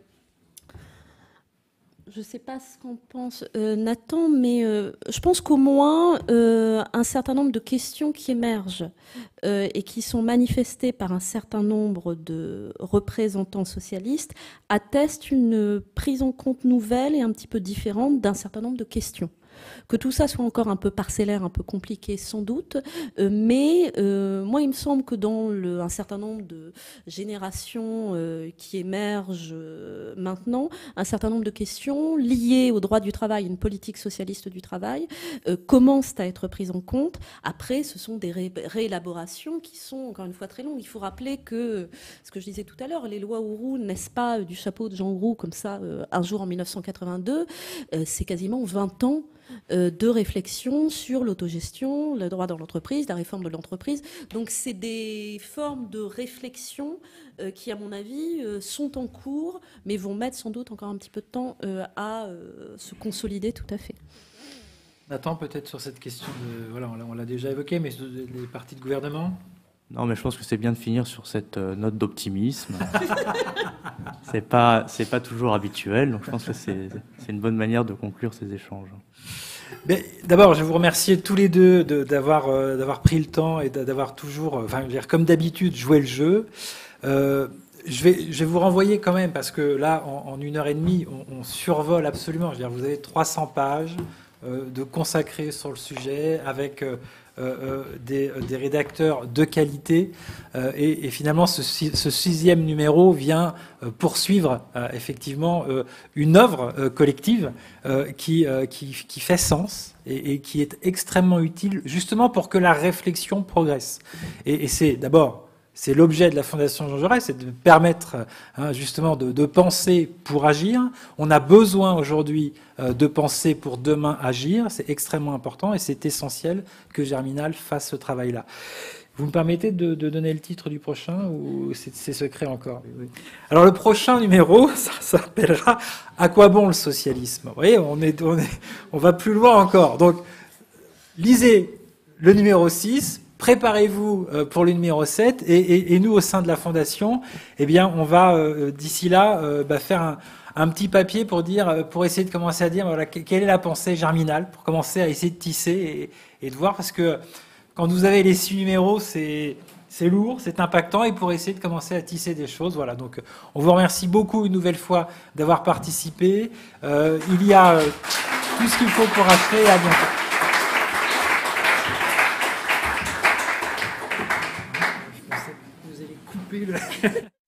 je ne sais pas ce qu'en pense euh, Nathan, mais euh, je pense qu'au moins euh, un certain nombre de questions qui émergent euh, et qui sont manifestées par un certain nombre de représentants socialistes attestent une prise en compte nouvelle et un petit peu différente d'un certain nombre de questions. Que tout ça soit encore un peu parcellaire, un peu compliqué sans doute, euh, mais euh, moi il me semble que dans le, un certain nombre de générations euh, qui émergent euh, maintenant, un certain nombre de questions liées au droit du travail, une politique socialiste du travail, euh, commencent à être prises en compte. Après, ce sont des ré réélaborations qui sont encore une fois très longues. Il faut rappeler que, ce que je disais tout à l'heure, les lois Auroux naissent pas du chapeau de Jean Auroux comme ça, euh, un jour en mille neuf cent quatre-vingt-deux, euh, c'est quasiment vingt ans de réflexion sur l'autogestion, le droit dans l'entreprise, la réforme de l'entreprise. Donc c'est des formes de réflexion euh, qui, à mon avis, euh, sont en cours, mais vont mettre sans doute encore un petit peu de temps euh, à euh, se consolider tout à fait. Nathan, peut-être sur cette question, de, voilà, on l'a déjà évoqué, mais les partis de gouvernement. Non, mais je pense que c'est bien de finir sur cette note d'optimisme. c'est pas, c'est pas toujours habituel, donc je pense que c'est une bonne manière de conclure ces échanges. D'abord, je vais vous remercier tous les deux d'avoir euh, d'avoir pris le temps et d'avoir toujours, euh, enfin, dire, comme d'habitude, joué le jeu. Euh, je vais, je vais vous renvoyer quand même, parce que là, en, en une heure et demie, on, on survole absolument. Je veux dire, vous avez trois cents pages euh, de consacrées sur le sujet, avec euh, euh, des, des rédacteurs de qualité. Euh, et, et finalement, ce, ce sixième numéro vient euh, poursuivre euh, effectivement euh, une œuvre euh, collective euh, qui, euh, qui, qui fait sens et, et qui est extrêmement utile, justement pour que la réflexion progresse. Et, et c'est d'abord... C'est l'objet de la Fondation Jean Jaurès, c'est de permettre hein, justement de, de penser pour agir. On a besoin aujourd'hui euh, de penser pour demain agir. C'est extrêmement important et c'est essentiel que Germinal fasse ce travail-là. Vous me permettez de, de donner le titre du prochain ou c'est secret encore? Oui. Alors le prochain numéro, ça, ça s'appellera « À quoi bon le socialisme ?» Vous voyez, on, est, on, est, on va plus loin encore. Donc, lisez le numéro six. Préparez-vous pour le numéro sept et, et, et nous, au sein de la Fondation, eh bien, on va euh, d'ici là euh, bah, faire un, un petit papier pour dire, pour essayer de commencer à dire voilà, quelle est la pensée germinale, pour commencer à essayer de tisser et, et de voir, parce que quand vous avez les six numéros, c'est c'est lourd, c'est impactant, et pour essayer de commencer à tisser des choses. Voilà. Donc, on vous remercie beaucoup une nouvelle fois d'avoir participé. Euh, il y a euh, tout ce qu'il faut pour acheter. À bientôt. Vous allez couper le...